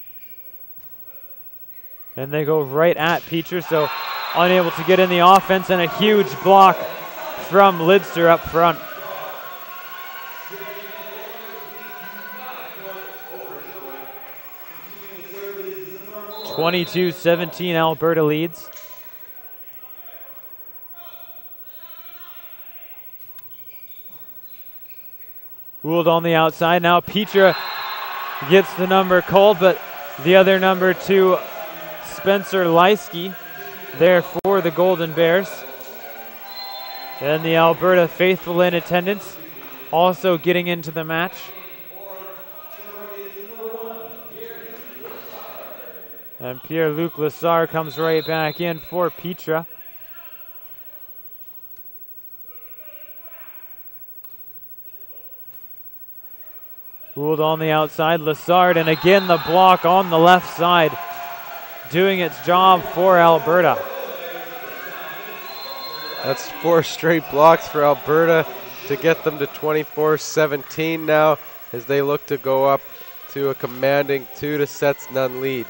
And they go right at Petra, so unable to get in the offense, and a huge block from Lidster up front. twenty-two seventeen, Alberta leads. Gould on the outside. Now Petra gets the number called, but the other number two, Spencer Leisky, there for the Golden Bears. And the Alberta faithful in attendance also getting into the match. And Pierre-Luc Lessard comes right back in for Petra. Gould on the outside, Lessard, and again the block on the left side, doing its job for Alberta. That's four straight blocks for Alberta to get them to twenty-four seventeen now, as they look to go up to a commanding two to sets none lead.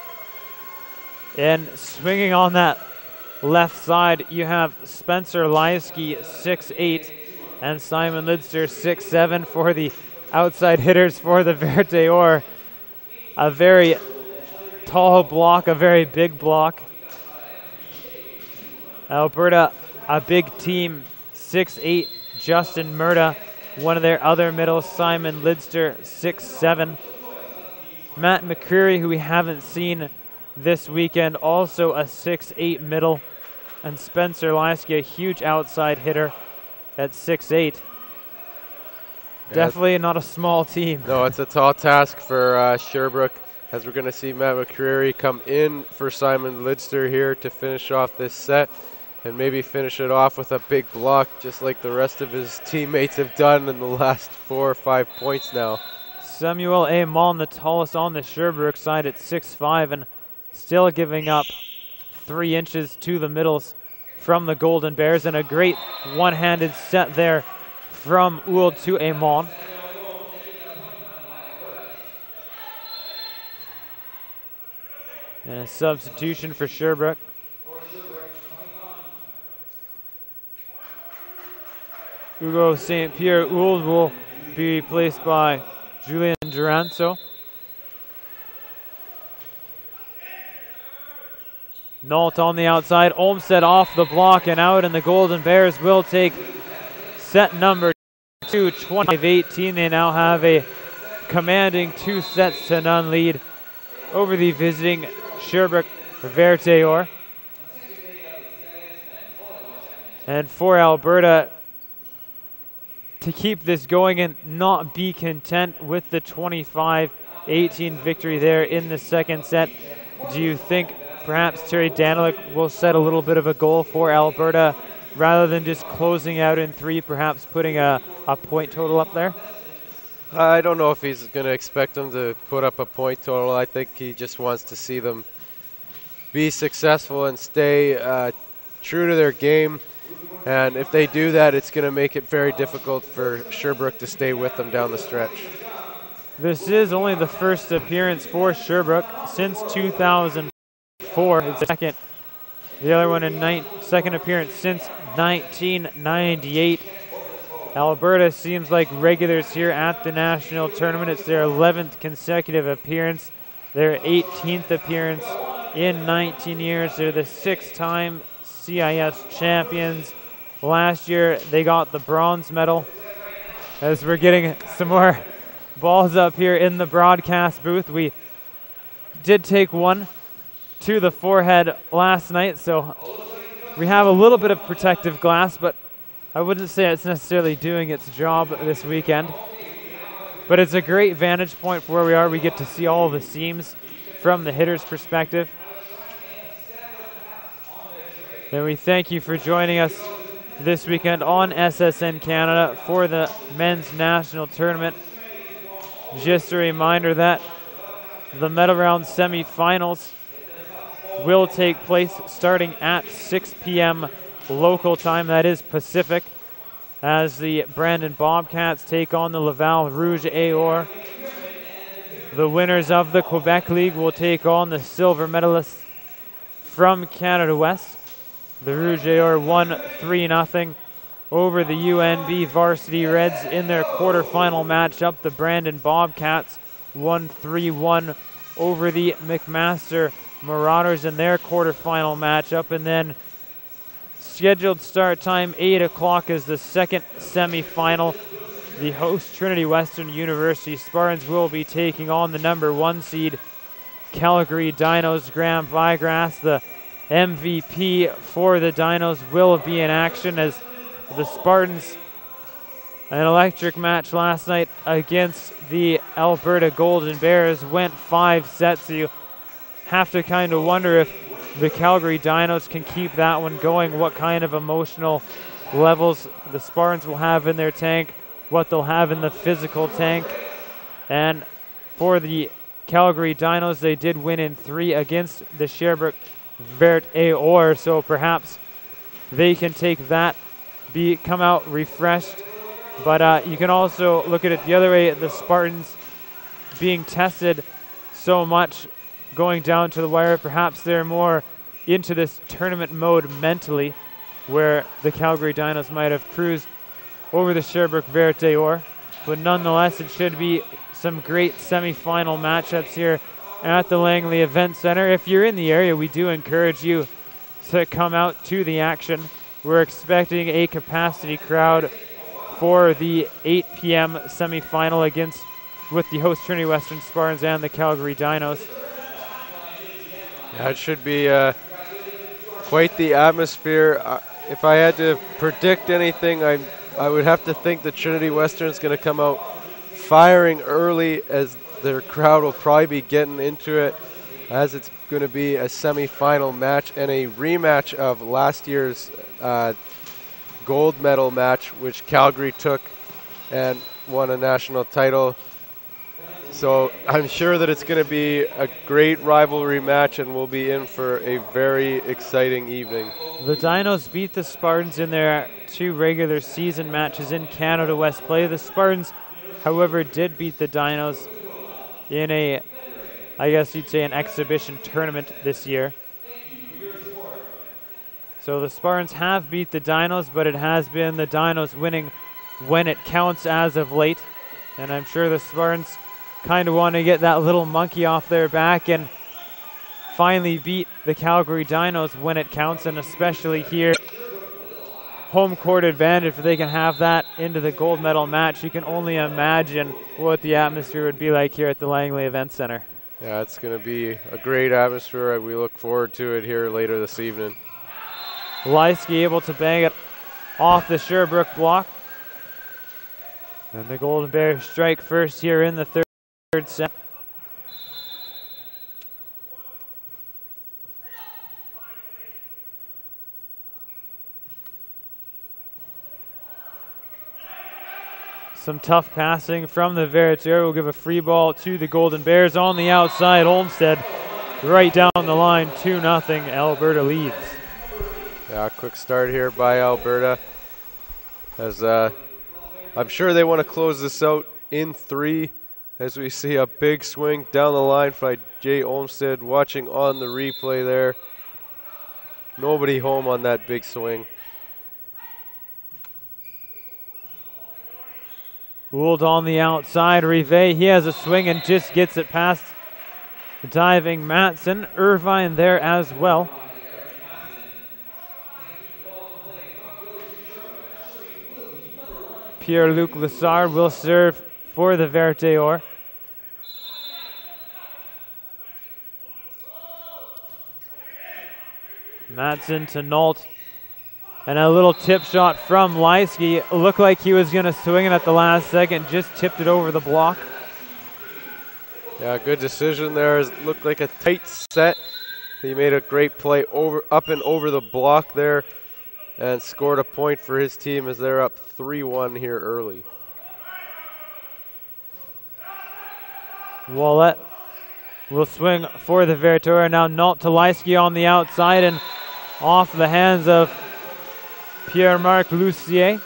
And swinging on that left side, you have Spencer Leisky, six eight, and Simon Lidster, six seven for the outside hitters for the Verte Or. A very tall block, a very big block. Alberta, a big team, six eight, Justin Murda one of their other middles, Simon Lidster, six seven. Matt McCreary, who we haven't seen this weekend, also a six eight middle. And Spencer Lasky, a huge outside hitter at six eight. Yeah. Definitely not a small team. No, it's a tall task for uh, Sherbrooke, as we're going to see Matt McCreary come in for Simon Lidster here to finish off this set and maybe finish it off with a big block just like the rest of his teammates have done in the last four or five points now. Samuel A. Mullen, the tallest on the Sherbrooke side at six five, and still giving up three inches to the middles from the Golden Bears, and a great one-handed set there from Ould to Amon. And a substitution for Sherbrooke. Hugo Saint Pierre Ould will be replaced by Julian Duranzo. Nault on the outside, Olmsted off the block and out, and the Golden Bears will take set number two, twenty-five eighteen. They now have a commanding two sets to none lead over the visiting Sherbrooke Verte Or. And for Alberta, to keep this going and not be content with the twenty-five eighteen victory there in the second set, do you think perhaps Terry Danilic will set a little bit of a goal for Alberta rather than just closing out in three, perhaps putting a, a point total up there? I don't know if he's going to expect them to put up a point total. I think he just wants to see them be successful and stay uh, true to their game. And if they do that, it's going to make it very difficult for Sherbrooke to stay with them down the stretch. This is only the first appearance for Sherbrooke since two thousand four. It's the second. The other one in nine, second appearance since nineteen ninety-eight. Alberta seems like regulars here at the national tournament. It's their eleventh consecutive appearance, their eighteenth appearance in nineteen years. They're the six-time C I S champions. Last year, they got the bronze medal. As we're getting some more balls up here in the broadcast booth, we did take one to the forehead last night, so we have a little bit of protective glass, but I wouldn't say it's necessarily doing its job this weekend. But it's a great vantage point for where we are. We get to see all the seams from the hitter's perspective. Then we thank you for joining us this weekend on S S N Canada for the men's national tournament. Just a reminder that the medal round semifinals will take place starting at six p m local time, that is Pacific, as the Brandon Bobcats take on the Laval Rouge et Or. The winners of the Quebec League will take on the silver medalists from Canada West. The Rouge et Or won three nothing over the U N B Varsity Reds in their quarterfinal matchup. The Brandon Bobcats won three one over the McMaster Marauders in their quarterfinal matchup. And then scheduled start time, eight o'clock, is the second semifinal. The host Trinity Western University Spartans will be taking on the number one seed Calgary Dinos. Graham Vigrass, the M V P for the Dinos, will be in action as the Spartans, an electric match last night against the Alberta Golden Bears, went five sets. So you have to kind of wonder if the Calgary Dinos can keep that one going, what kind of emotional levels the Spartans will have in their tank, what they'll have in the physical tank. And for the Calgary Dinos, they did win in three against the Sherbrooke Verte et Or, so perhaps they can take that, be come out refreshed. But uh, you can also look at it the other way, the Spartans being tested so much going down to the wire, perhaps they're more into this tournament mode mentally, where the Calgary Dinos might have cruised over the Sherbrooke Verte et Or. But nonetheless, it should be some great semifinal matchups here at the Langley Event Center. If you're in the area, we do encourage you to come out to the action. We're expecting a capacity crowd for the eight p m semifinal against with the host Trinity Western Spartans and the Calgary Dinos. Yeah, it should be uh, quite the atmosphere. Uh, if I had to predict anything, I I would have to think that Trinity Western is going to come out firing early, as their crowd will probably be getting into it, as it's going to be a semifinal match and a rematch of last year's uh, gold medal match, which Calgary took and won a national title. So I'm sure that it's going to be a great rivalry match, and we'll be in for a very exciting evening. The Dinos beat the Spartans in their two regular season matches in Canada West play. The Spartans, however, did beat the Dinos in a, I guess you'd say, an exhibition tournament this year. So the Spartans have beat the Dinos, but it has been the Dinos winning when it counts as of late. And I'm sure the Spartans kind of want to get that little monkey off their back and finally beat the Calgary Dinos when it counts, and especially here, home court advantage, if they can have that into the gold medal match. You can only imagine what the atmosphere would be like here at the Langley Event Center. Yeah, it's going to be a great atmosphere. We look forward to it here later this evening. Leisky able to bang it off the Sherbrooke block. And the Golden Bears strike first here in the third. Third set. Some tough passing from the Veritier. Will give a free ball to the Golden Bears on the outside. Olmsted right down the line, two nothing. Alberta leads. Yeah, quick start here by Alberta, as uh, I'm sure they want to close this out in three. As we see a big swing down the line by Jay Olmsted, watching on the replay there. Nobody home on that big swing. Gould on the outside. Rive, he has a swing and just gets it past the diving Matson. Irvine there as well. Pierre-Luc Lessard will serve for the Veritier. Matson to Nault. And a little tip shot from Leisky. Looked like he was going to swing it at the last second, just tipped it over the block. Yeah, good decision there. It looked like a tight set. He made a great play over, up and over the block there, and scored a point for his team as they're up three one here early. Wallet will swing for the Veritier. Now Nault to Leisky on the outside and off the hands of Pierre-Marc Lucier.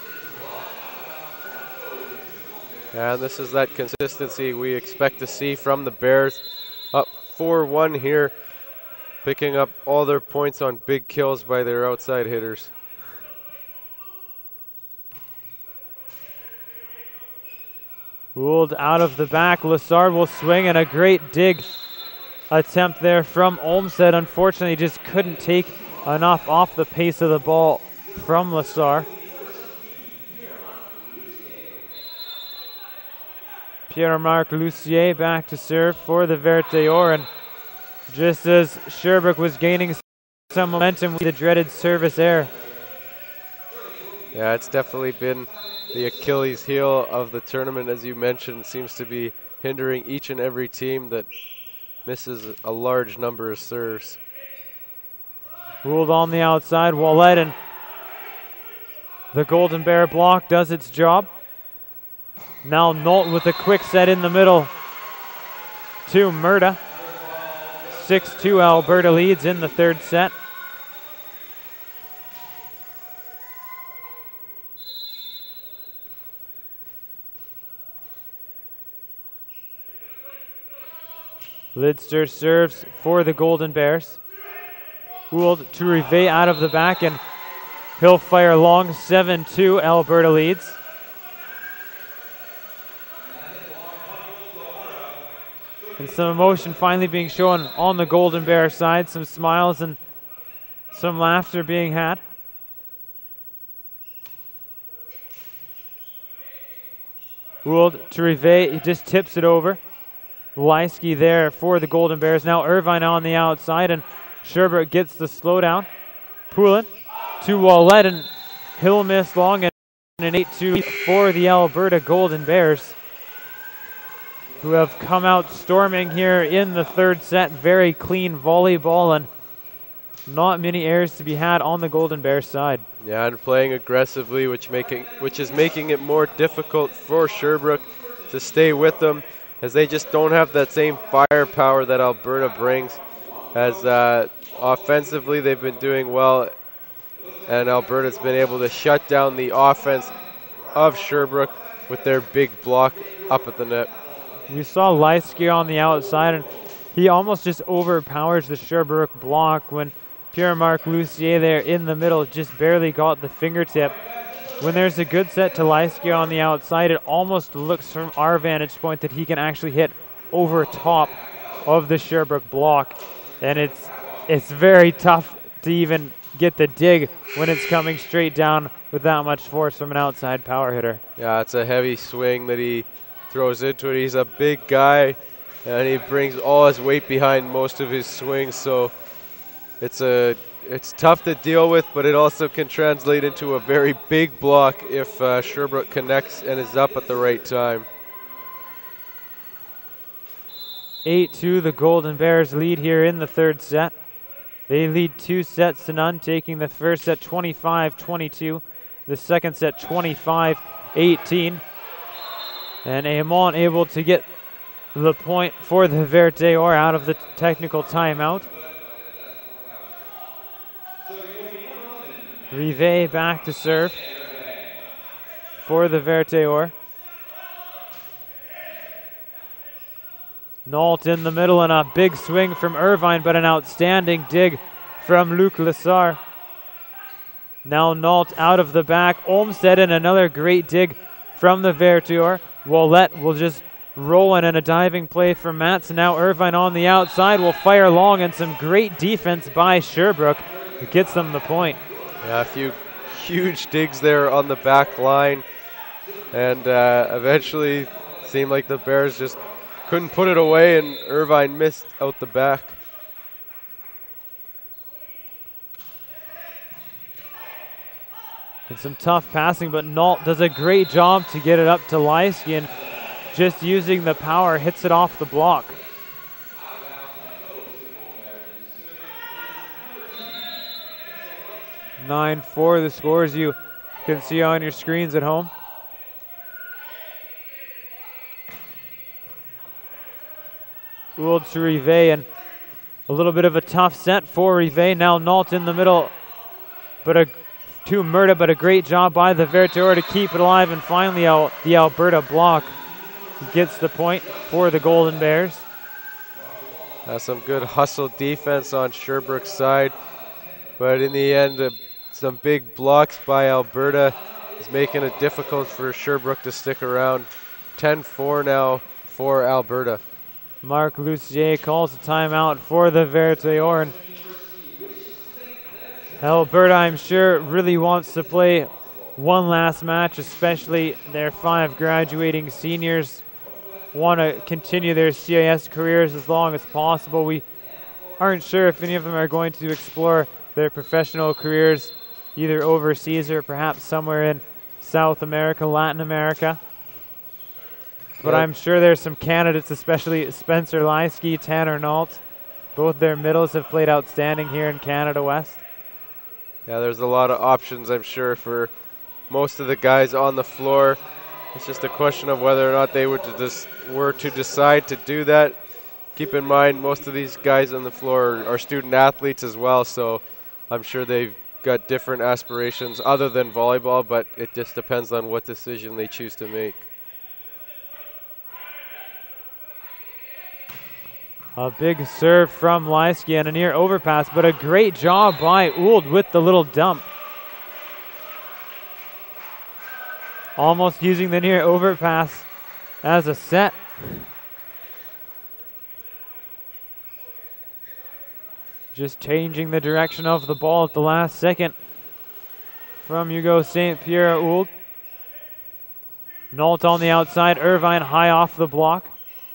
And this is that consistency we expect to see from the Bears. Up four one here, picking up all their points on big kills by their outside hitters. Gould out of the back. Lessard will swing, and a great dig attempt there from Olmsted. Unfortunately, just couldn't take enough off the pace of the ball from Lessard. Pierre-Marc Lucier back to serve for the Veritier, and just as Sherbrooke was gaining some momentum with the dreaded service error. Yeah, it's definitely been the Achilles heel of the tournament, as you mentioned. Seems to be hindering each and every team that misses a large number of serves. Gould on the outside. Wallet, and the Golden Bear block does its job. Now Nault with a quick set in the middle to Murda. six two Alberta leads in the third set. Lidster serves for the Golden Bears. Gould to Rive out of the back, and he'll fire long. seven two Alberta leads. And some emotion finally being shown on the Golden Bear side. Some smiles and some laughter being had. Gould to Rivet, he just tips it over. Leisky there for the Golden Bears. Now Irvine on the outside, and Sherbrooke gets the slowdown. Poulin to Wallette, and he'll miss long, and an eight two for the Alberta Golden Bears, who have come out storming here in the third set. Very clean volleyball and not many errors to be had on the Golden Bears side. Yeah, and playing aggressively, which making which is making it more difficult for Sherbrooke to stay with them, as they just don't have that same firepower that Alberta brings. As uh, offensively, they've been doing well, and Alberta's been able to shut down the offense of Sherbrooke with their big block up at the net. We saw Leisky on the outside, and he almost just overpowers the Sherbrooke block when Pierre-Marc Lucier there in the middle just barely got the fingertip. When there's a good set to Leisky on the outside, it almost looks from our vantage point that he can actually hit over top of the Sherbrooke block. And it's it's very tough to even get the dig when it's coming straight down with that much force from an outside power hitter. Yeah, it's a heavy swing that he throws into it. He's a big guy, and he brings all his weight behind most of his swings, so it's a it's tough to deal with, but it also can translate into a very big block if uh, Sherbrooke connects and is up at the right time. eight two, the Golden Bears lead here in the third set. They lead two sets to none, taking the first set twenty-five twenty-two, the second set twenty-five eighteen. And Aymon able to get the point for the Verte or out of the technical timeout. Rivet back to serve for the Verte or. Nault in the middle, and a big swing from Irvine, but an outstanding dig from Luc Lessard. Now Nault out of the back. Olmsted, and another great dig from the Verteur. Wallette will just roll in, and a diving play from Matson. Now Irvine on the outside will fire long, and some great defense by Sherbrooke. It gets them the point. Yeah, a few huge digs there on the back line, and uh, eventually seemed like the Bears just couldn't put it away, and Irvine missed out the back. And some tough passing, but Nault does a great job to get it up to Leisky, and just using the power hits it off the block. nine four, the scores you can see on your screens at home. Gould to Rivet, and a little bit of a tough set for Rivet. Now Nault in the middle, but a to Murda, but a great job by the Verteur to keep it alive, and finally Al, the Alberta block gets the point for the Golden Bears. Uh, some good hustle defense on Sherbrooke's side, but in the end, uh, some big blocks by Alberta is making it difficult for Sherbrooke to stick around. ten four now for Alberta. Marc Lucier calls a timeout for the Verteur, and Alberta, I'm sure, really wants to play one last match, especially their five graduating seniors want to continue their C I S careers as long as possible. We aren't sure if any of them are going to explore their professional careers either overseas or perhaps somewhere in South America, Latin America. But Yep. I'm sure there's some candidates, especially Spencer Leisky, Tanner Nault. Both their middles have played outstanding here in Canada West. Yeah, there's a lot of options, I'm sure, for most of the guys on the floor. It's just a question of whether or not they were to, dis- were to decide to do that. Keep in mind, most of these guys on the floor are, are student athletes as well, so I'm sure they've got different aspirations other than volleyball, but it just depends on what decision they choose to make. A big serve from Leisky and a near overpass, but a great job by Ould with the little dump. Almost using the near overpass as a set. Just changing the direction of the ball at the last second from Hugo Saint Pierre Ould. Nault on the outside, Irvine high off the block.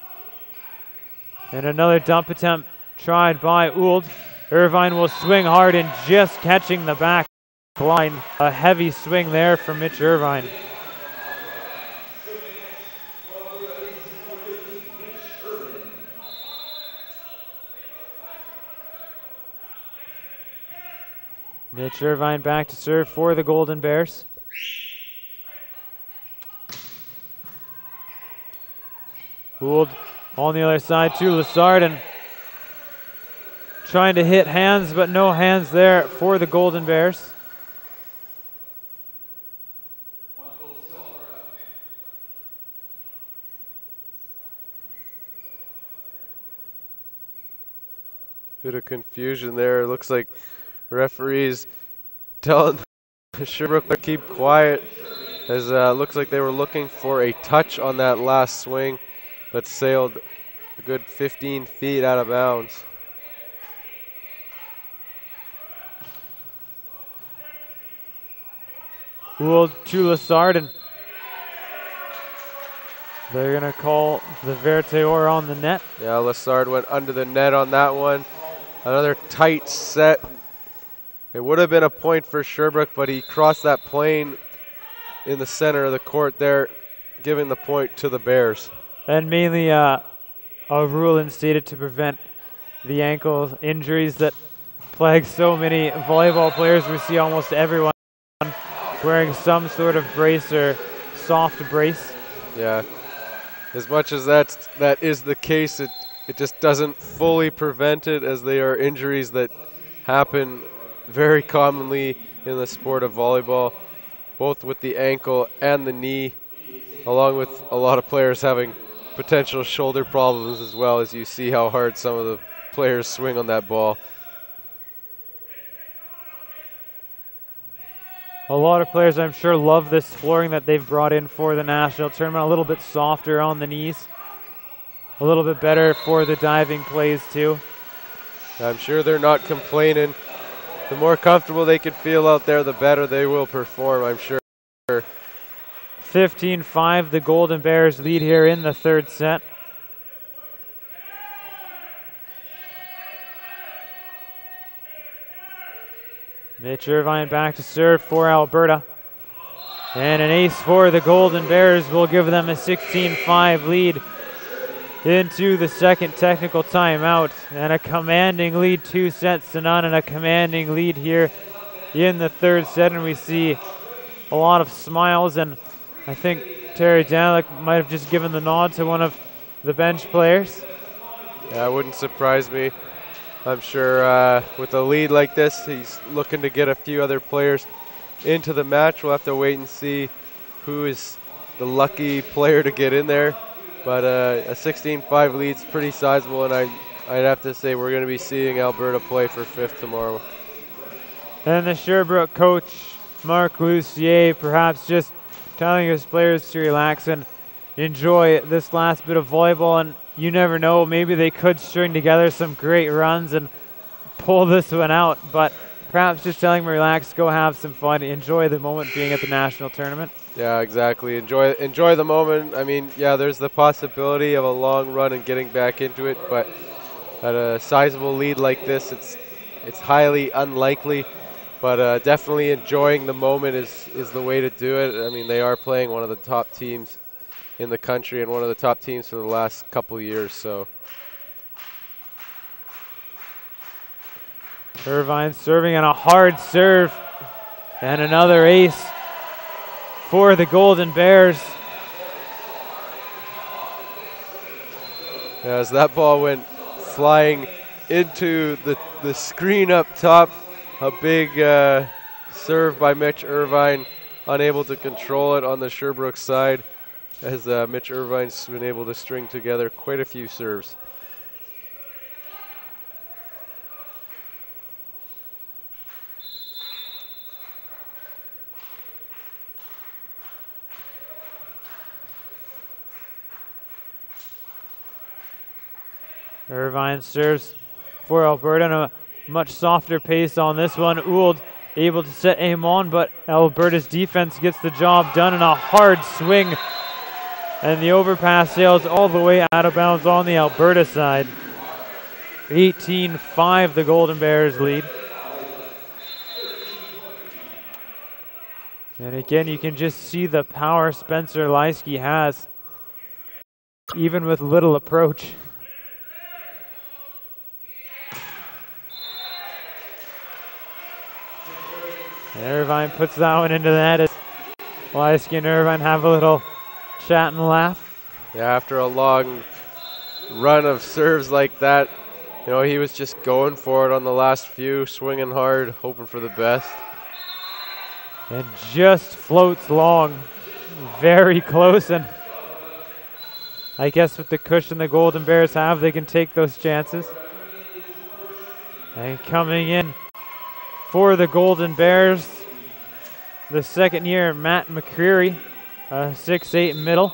And another dump attempt tried by Ould. Irvine will swing hard and just catching the back line. A heavy swing there from Mitch Irvine. Mitch Irvine back to serve for the Golden Bears. Gould on the other side to Lessard, and trying to hit hands, but no hands there for the Golden Bears. Bit of confusion there. It looks like referees telling Sherbrooke to keep quiet, as uh, looks like they were looking for a touch on that last swing, but sailed a good fifteen feet out of bounds. Gould to Lessard, and they're going to call the Verteor on the net. Yeah, Lessard went under the net on that one. Another tight set. It would have been a point for Sherbrooke, but he crossed that plane in the center of the court there, giving the point to the Bears. And mainly uh, a rule instated to prevent the ankle injuries that plague so many volleyball players. We see almost everyone wearing some sort of brace or soft brace. Yeah, as much as that's, that is the case, it, it just doesn't fully prevent it, as they are injuries that happen very commonly in the sport of volleyball, both with the ankle and the knee, along with a lot of players having potential shoulder problems as well, as you see how hard some of the players swing on that ball. A lot of players, I'm sure, love this flooring that they've brought in for the national tournament. A little bit softer on the knees. A little bit better for the diving plays, too. I'm sure they're not complaining. The more comfortable they can feel out there, the better they will perform, I'm sure. fifteen five, the Golden Bears lead here in the third set. Mitch Irvine back to serve for Alberta. And an ace for the Golden Bears will give them a sixteen five lead into the second technical timeout. And a commanding lead, two sets to none, and a commanding lead here in the third set. And we see a lot of smiles, and I think Terry Danilik might have just given the nod to one of the bench players. Yeah, it wouldn't surprise me. I'm sure uh, with a lead like this, he's looking to get a few other players into the match. We'll have to wait and see who is the lucky player to get in there. But uh, a sixteen five lead's pretty sizable, and I, I'd have to say we're going to be seeing Alberta play for fifth tomorrow. And the Sherbrooke coach, Marc Lucier, perhaps just telling his players to relax and enjoy this last bit of volleyball. And you never know, maybe they could string together some great runs and pull this one out. But perhaps just telling them relax, go have some fun, enjoy the moment being at the national tournament. Yeah, exactly. Enjoy enjoy the moment. I mean, yeah, there's the possibility of a long run and getting back into it, but at a sizable lead like this, it's it's highly unlikely. But uh, definitely enjoying the moment is, is the way to do it. I mean, they are playing one of the top teams in the country and one of the top teams for the last couple of years. So Irvine serving on a hard serve, and another ace for the Golden Bears. As that ball went flying into the, the screen up top, a big uh, serve by Mitch Irvine, unable to control it on the Sherbrooke side, as uh, Mitch Irvine's been able to string together quite a few serves. Irvine serves for Alberta and a much softer pace on this one. Ould able to set aim on, but Alberta's defense gets the job done, and a hard swing And the overpass sails all the way out of bounds on the Alberta side. eighteen five the Golden Bears lead. And again, you can just see the power Spencer Leisky has, even with little approach. And Irvine puts that one into the net as Leisky and Irvine have a little chat and laugh. Yeah, after a long run of serves like that, you know, he was just going for it on the last few, swinging hard, hoping for the best. And just floats long, very close, and I guess with the cushion the Golden Bears have, they can take those chances. And coming in for the Golden Bears, the second year, Matt McCreary, a six eight middle.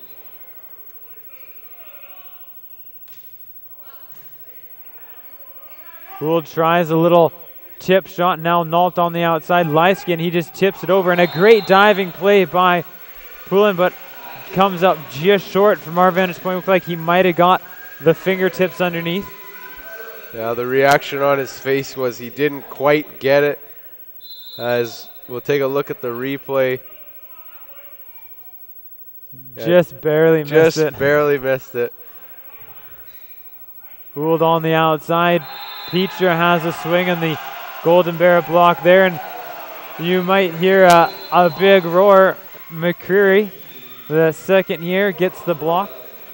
Gould tries a little tip shot, now Nault on the outside. Leisky, and he just tips it over, and a great diving play by Poulin, but comes up just short from our vantage point. Looked like he might have got the fingertips underneath. Yeah, the reaction on his face was he didn't quite get it. As we'll take a look at the replay. Just yeah, barely missed just it. Just barely missed it. Gould on the outside. Peacher has a swing in the Golden Bear block there, and you might hear a, a big roar. McCreary, the second year, gets the block.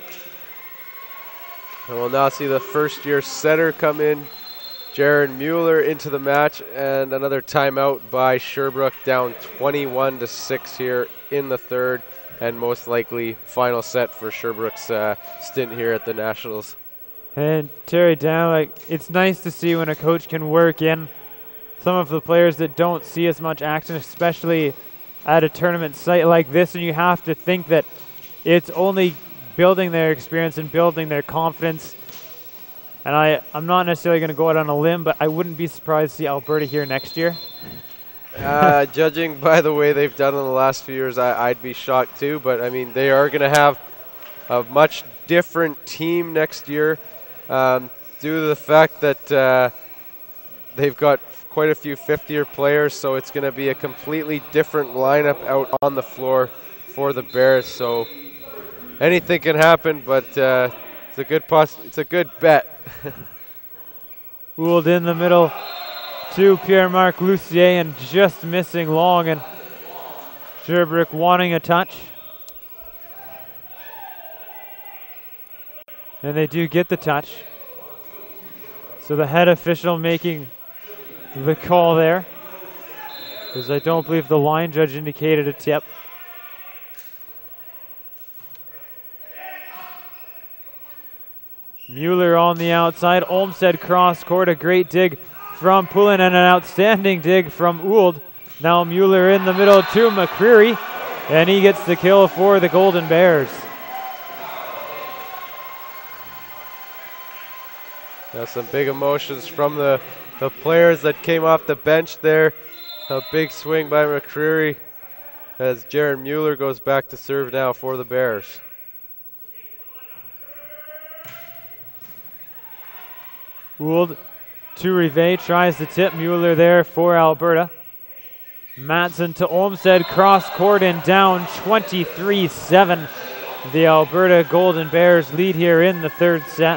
And we'll now see the first year setter come in. Jaron Mueller into the match, and another timeout by Sherbrooke, down twenty-one to six here in the third, and most likely final set for Sherbrooke's uh, stint here at the Nationals. And Terry, down, like, it's nice to see when a coach can work in some of the players that don't see as much action, especially at a tournament site like this, and you have to think that it's only building their experience and building their confidence. And I, I'm not necessarily going to go out on a limb, but I wouldn't be surprised to see Alberta here next year. uh, judging by the way they've done in the last few years, I, I'd be shocked too. But, I mean, they are going to have a much different team next year um, due to the fact that uh, they've got quite a few fifth-year players, so it's going to be a completely different lineup out on the floor for the Bears. So anything can happen, but uh, it's a good poss it's a good bet. Gould in the middle to Pierre-Marc Lucier, and just missing long, and Sherbrooke wanting a touch. And they do get the touch. So the head official making the call there, because I don't believe the line judge indicated a tip. Mueller on the outside. Olmsted cross court, a great dig from Poulin and an outstanding dig from Ould. Now Mueller in the middle to McCreary, and he gets the kill for the Golden Bears. Yeah, some big emotions from the, the players that came off the bench there. A big swing by McCreary as Jaron Mueller goes back to serve now for the Bears. Gould to Rivet, tries to tip. Mueller there for Alberta. Matson to Olmsted, cross court and down, twenty-three seven. The Alberta Golden Bears lead here in the third set.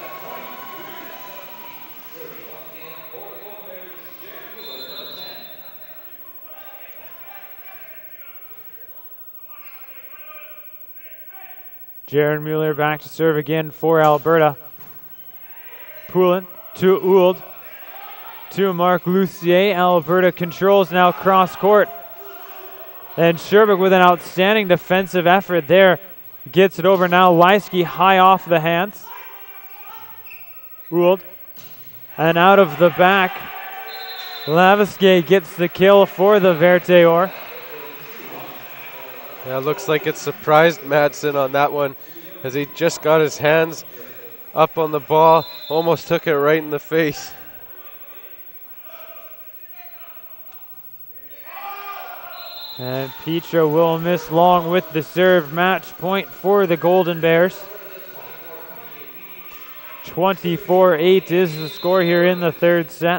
Jaron Mueller back to serve again for Alberta. Poulin to Ould, to Marc Lucier. Alberta controls now cross court. And Sherbrooke with an outstanding defensive effort there. Gets it over now. Leisky high off the hands. Ould. And out of the back, Lavasquet gets the kill for the Verteor. Yeah, it looks like it surprised Madsen on that one as he just got his hands up on the ball, almost took it right in the face. And Petra will miss long with the serve. Match point for the Golden Bears. twenty-four eight is the score here in the third set.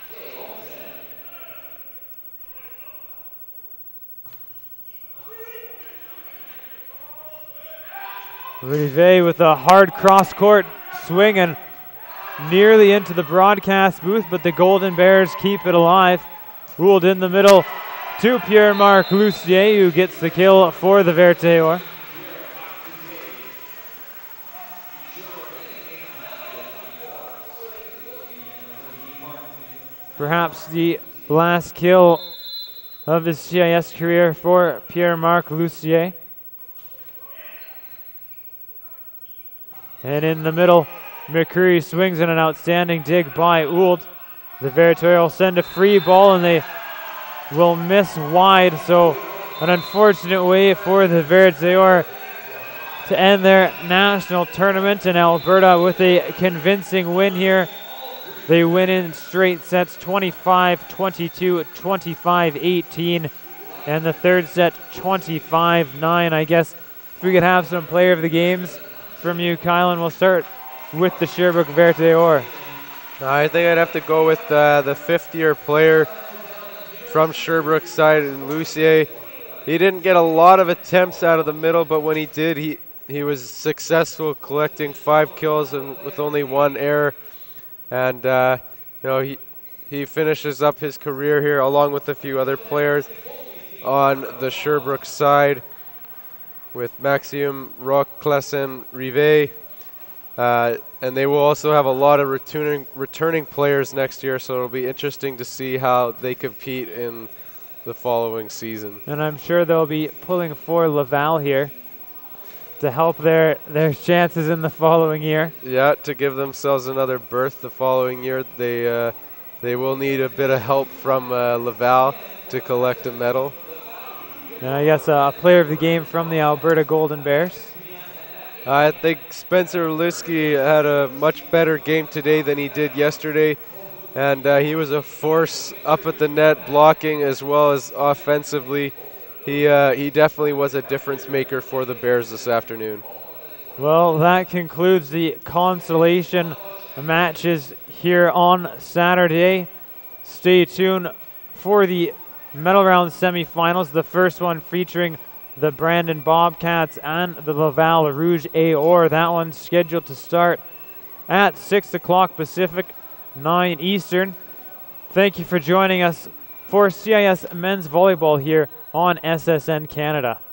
Rivet with a hard cross-court swing and nearly into the broadcast booth, but the Golden Bears keep it alive. Ruled in the middle to Pierre-Marc Lucier, who gets the kill for the Verteurs. Perhaps the last kill of his C I S career for Pierre-Marc Lucier. And in the middle, McCreary swings in an outstanding dig by Ould. The Verteurs will send a free ball and they will miss wide. So an unfortunate way for the Verteurs to end their national tournament in Alberta with a convincing win here. They win in straight sets, twenty-five twenty-two, twenty-five eighteen, and the third set, twenty-five nine. I guess if we could have some player of the games from you, Kylan, we'll start with the Sherbrooke Verteurs. I think I'd have to go with uh, the fifth-year player from Sherbrooke side, and Lucier. He didn't get a lot of attempts out of the middle, but when he did, he, he was successful, collecting five kills and with only one error. And uh, you know, he he finishes up his career here along with a few other players on the Sherbrooke side with Maxime Roch-Classen Rivet. Uh, and they will also have a lot of returning returning players next year, so it'll be interesting to see how they compete in the following season. And I'm sure they'll be pulling for Laval here to help their, their chances in the following year. Yeah, to give themselves another berth the following year. They uh, they will need a bit of help from uh, Laval to collect a medal. And I guess uh, a player of the game from the Alberta Golden Bears. I think Spencer Liski had a much better game today than he did yesterday. And uh, he was a force up at the net, blocking as well as offensively. He, uh, he definitely was a difference maker for the Bears this afternoon. Well, that concludes the consolation matches here on Saturday. Stay tuned for the medal round semifinals, the first one featuring the Brandon Bobcats and the Laval Rouge Aor. That one's scheduled to start at six o'clock Pacific, nine Eastern. Thank you for joining us for C I S Men's Volleyball here on S S N Canada.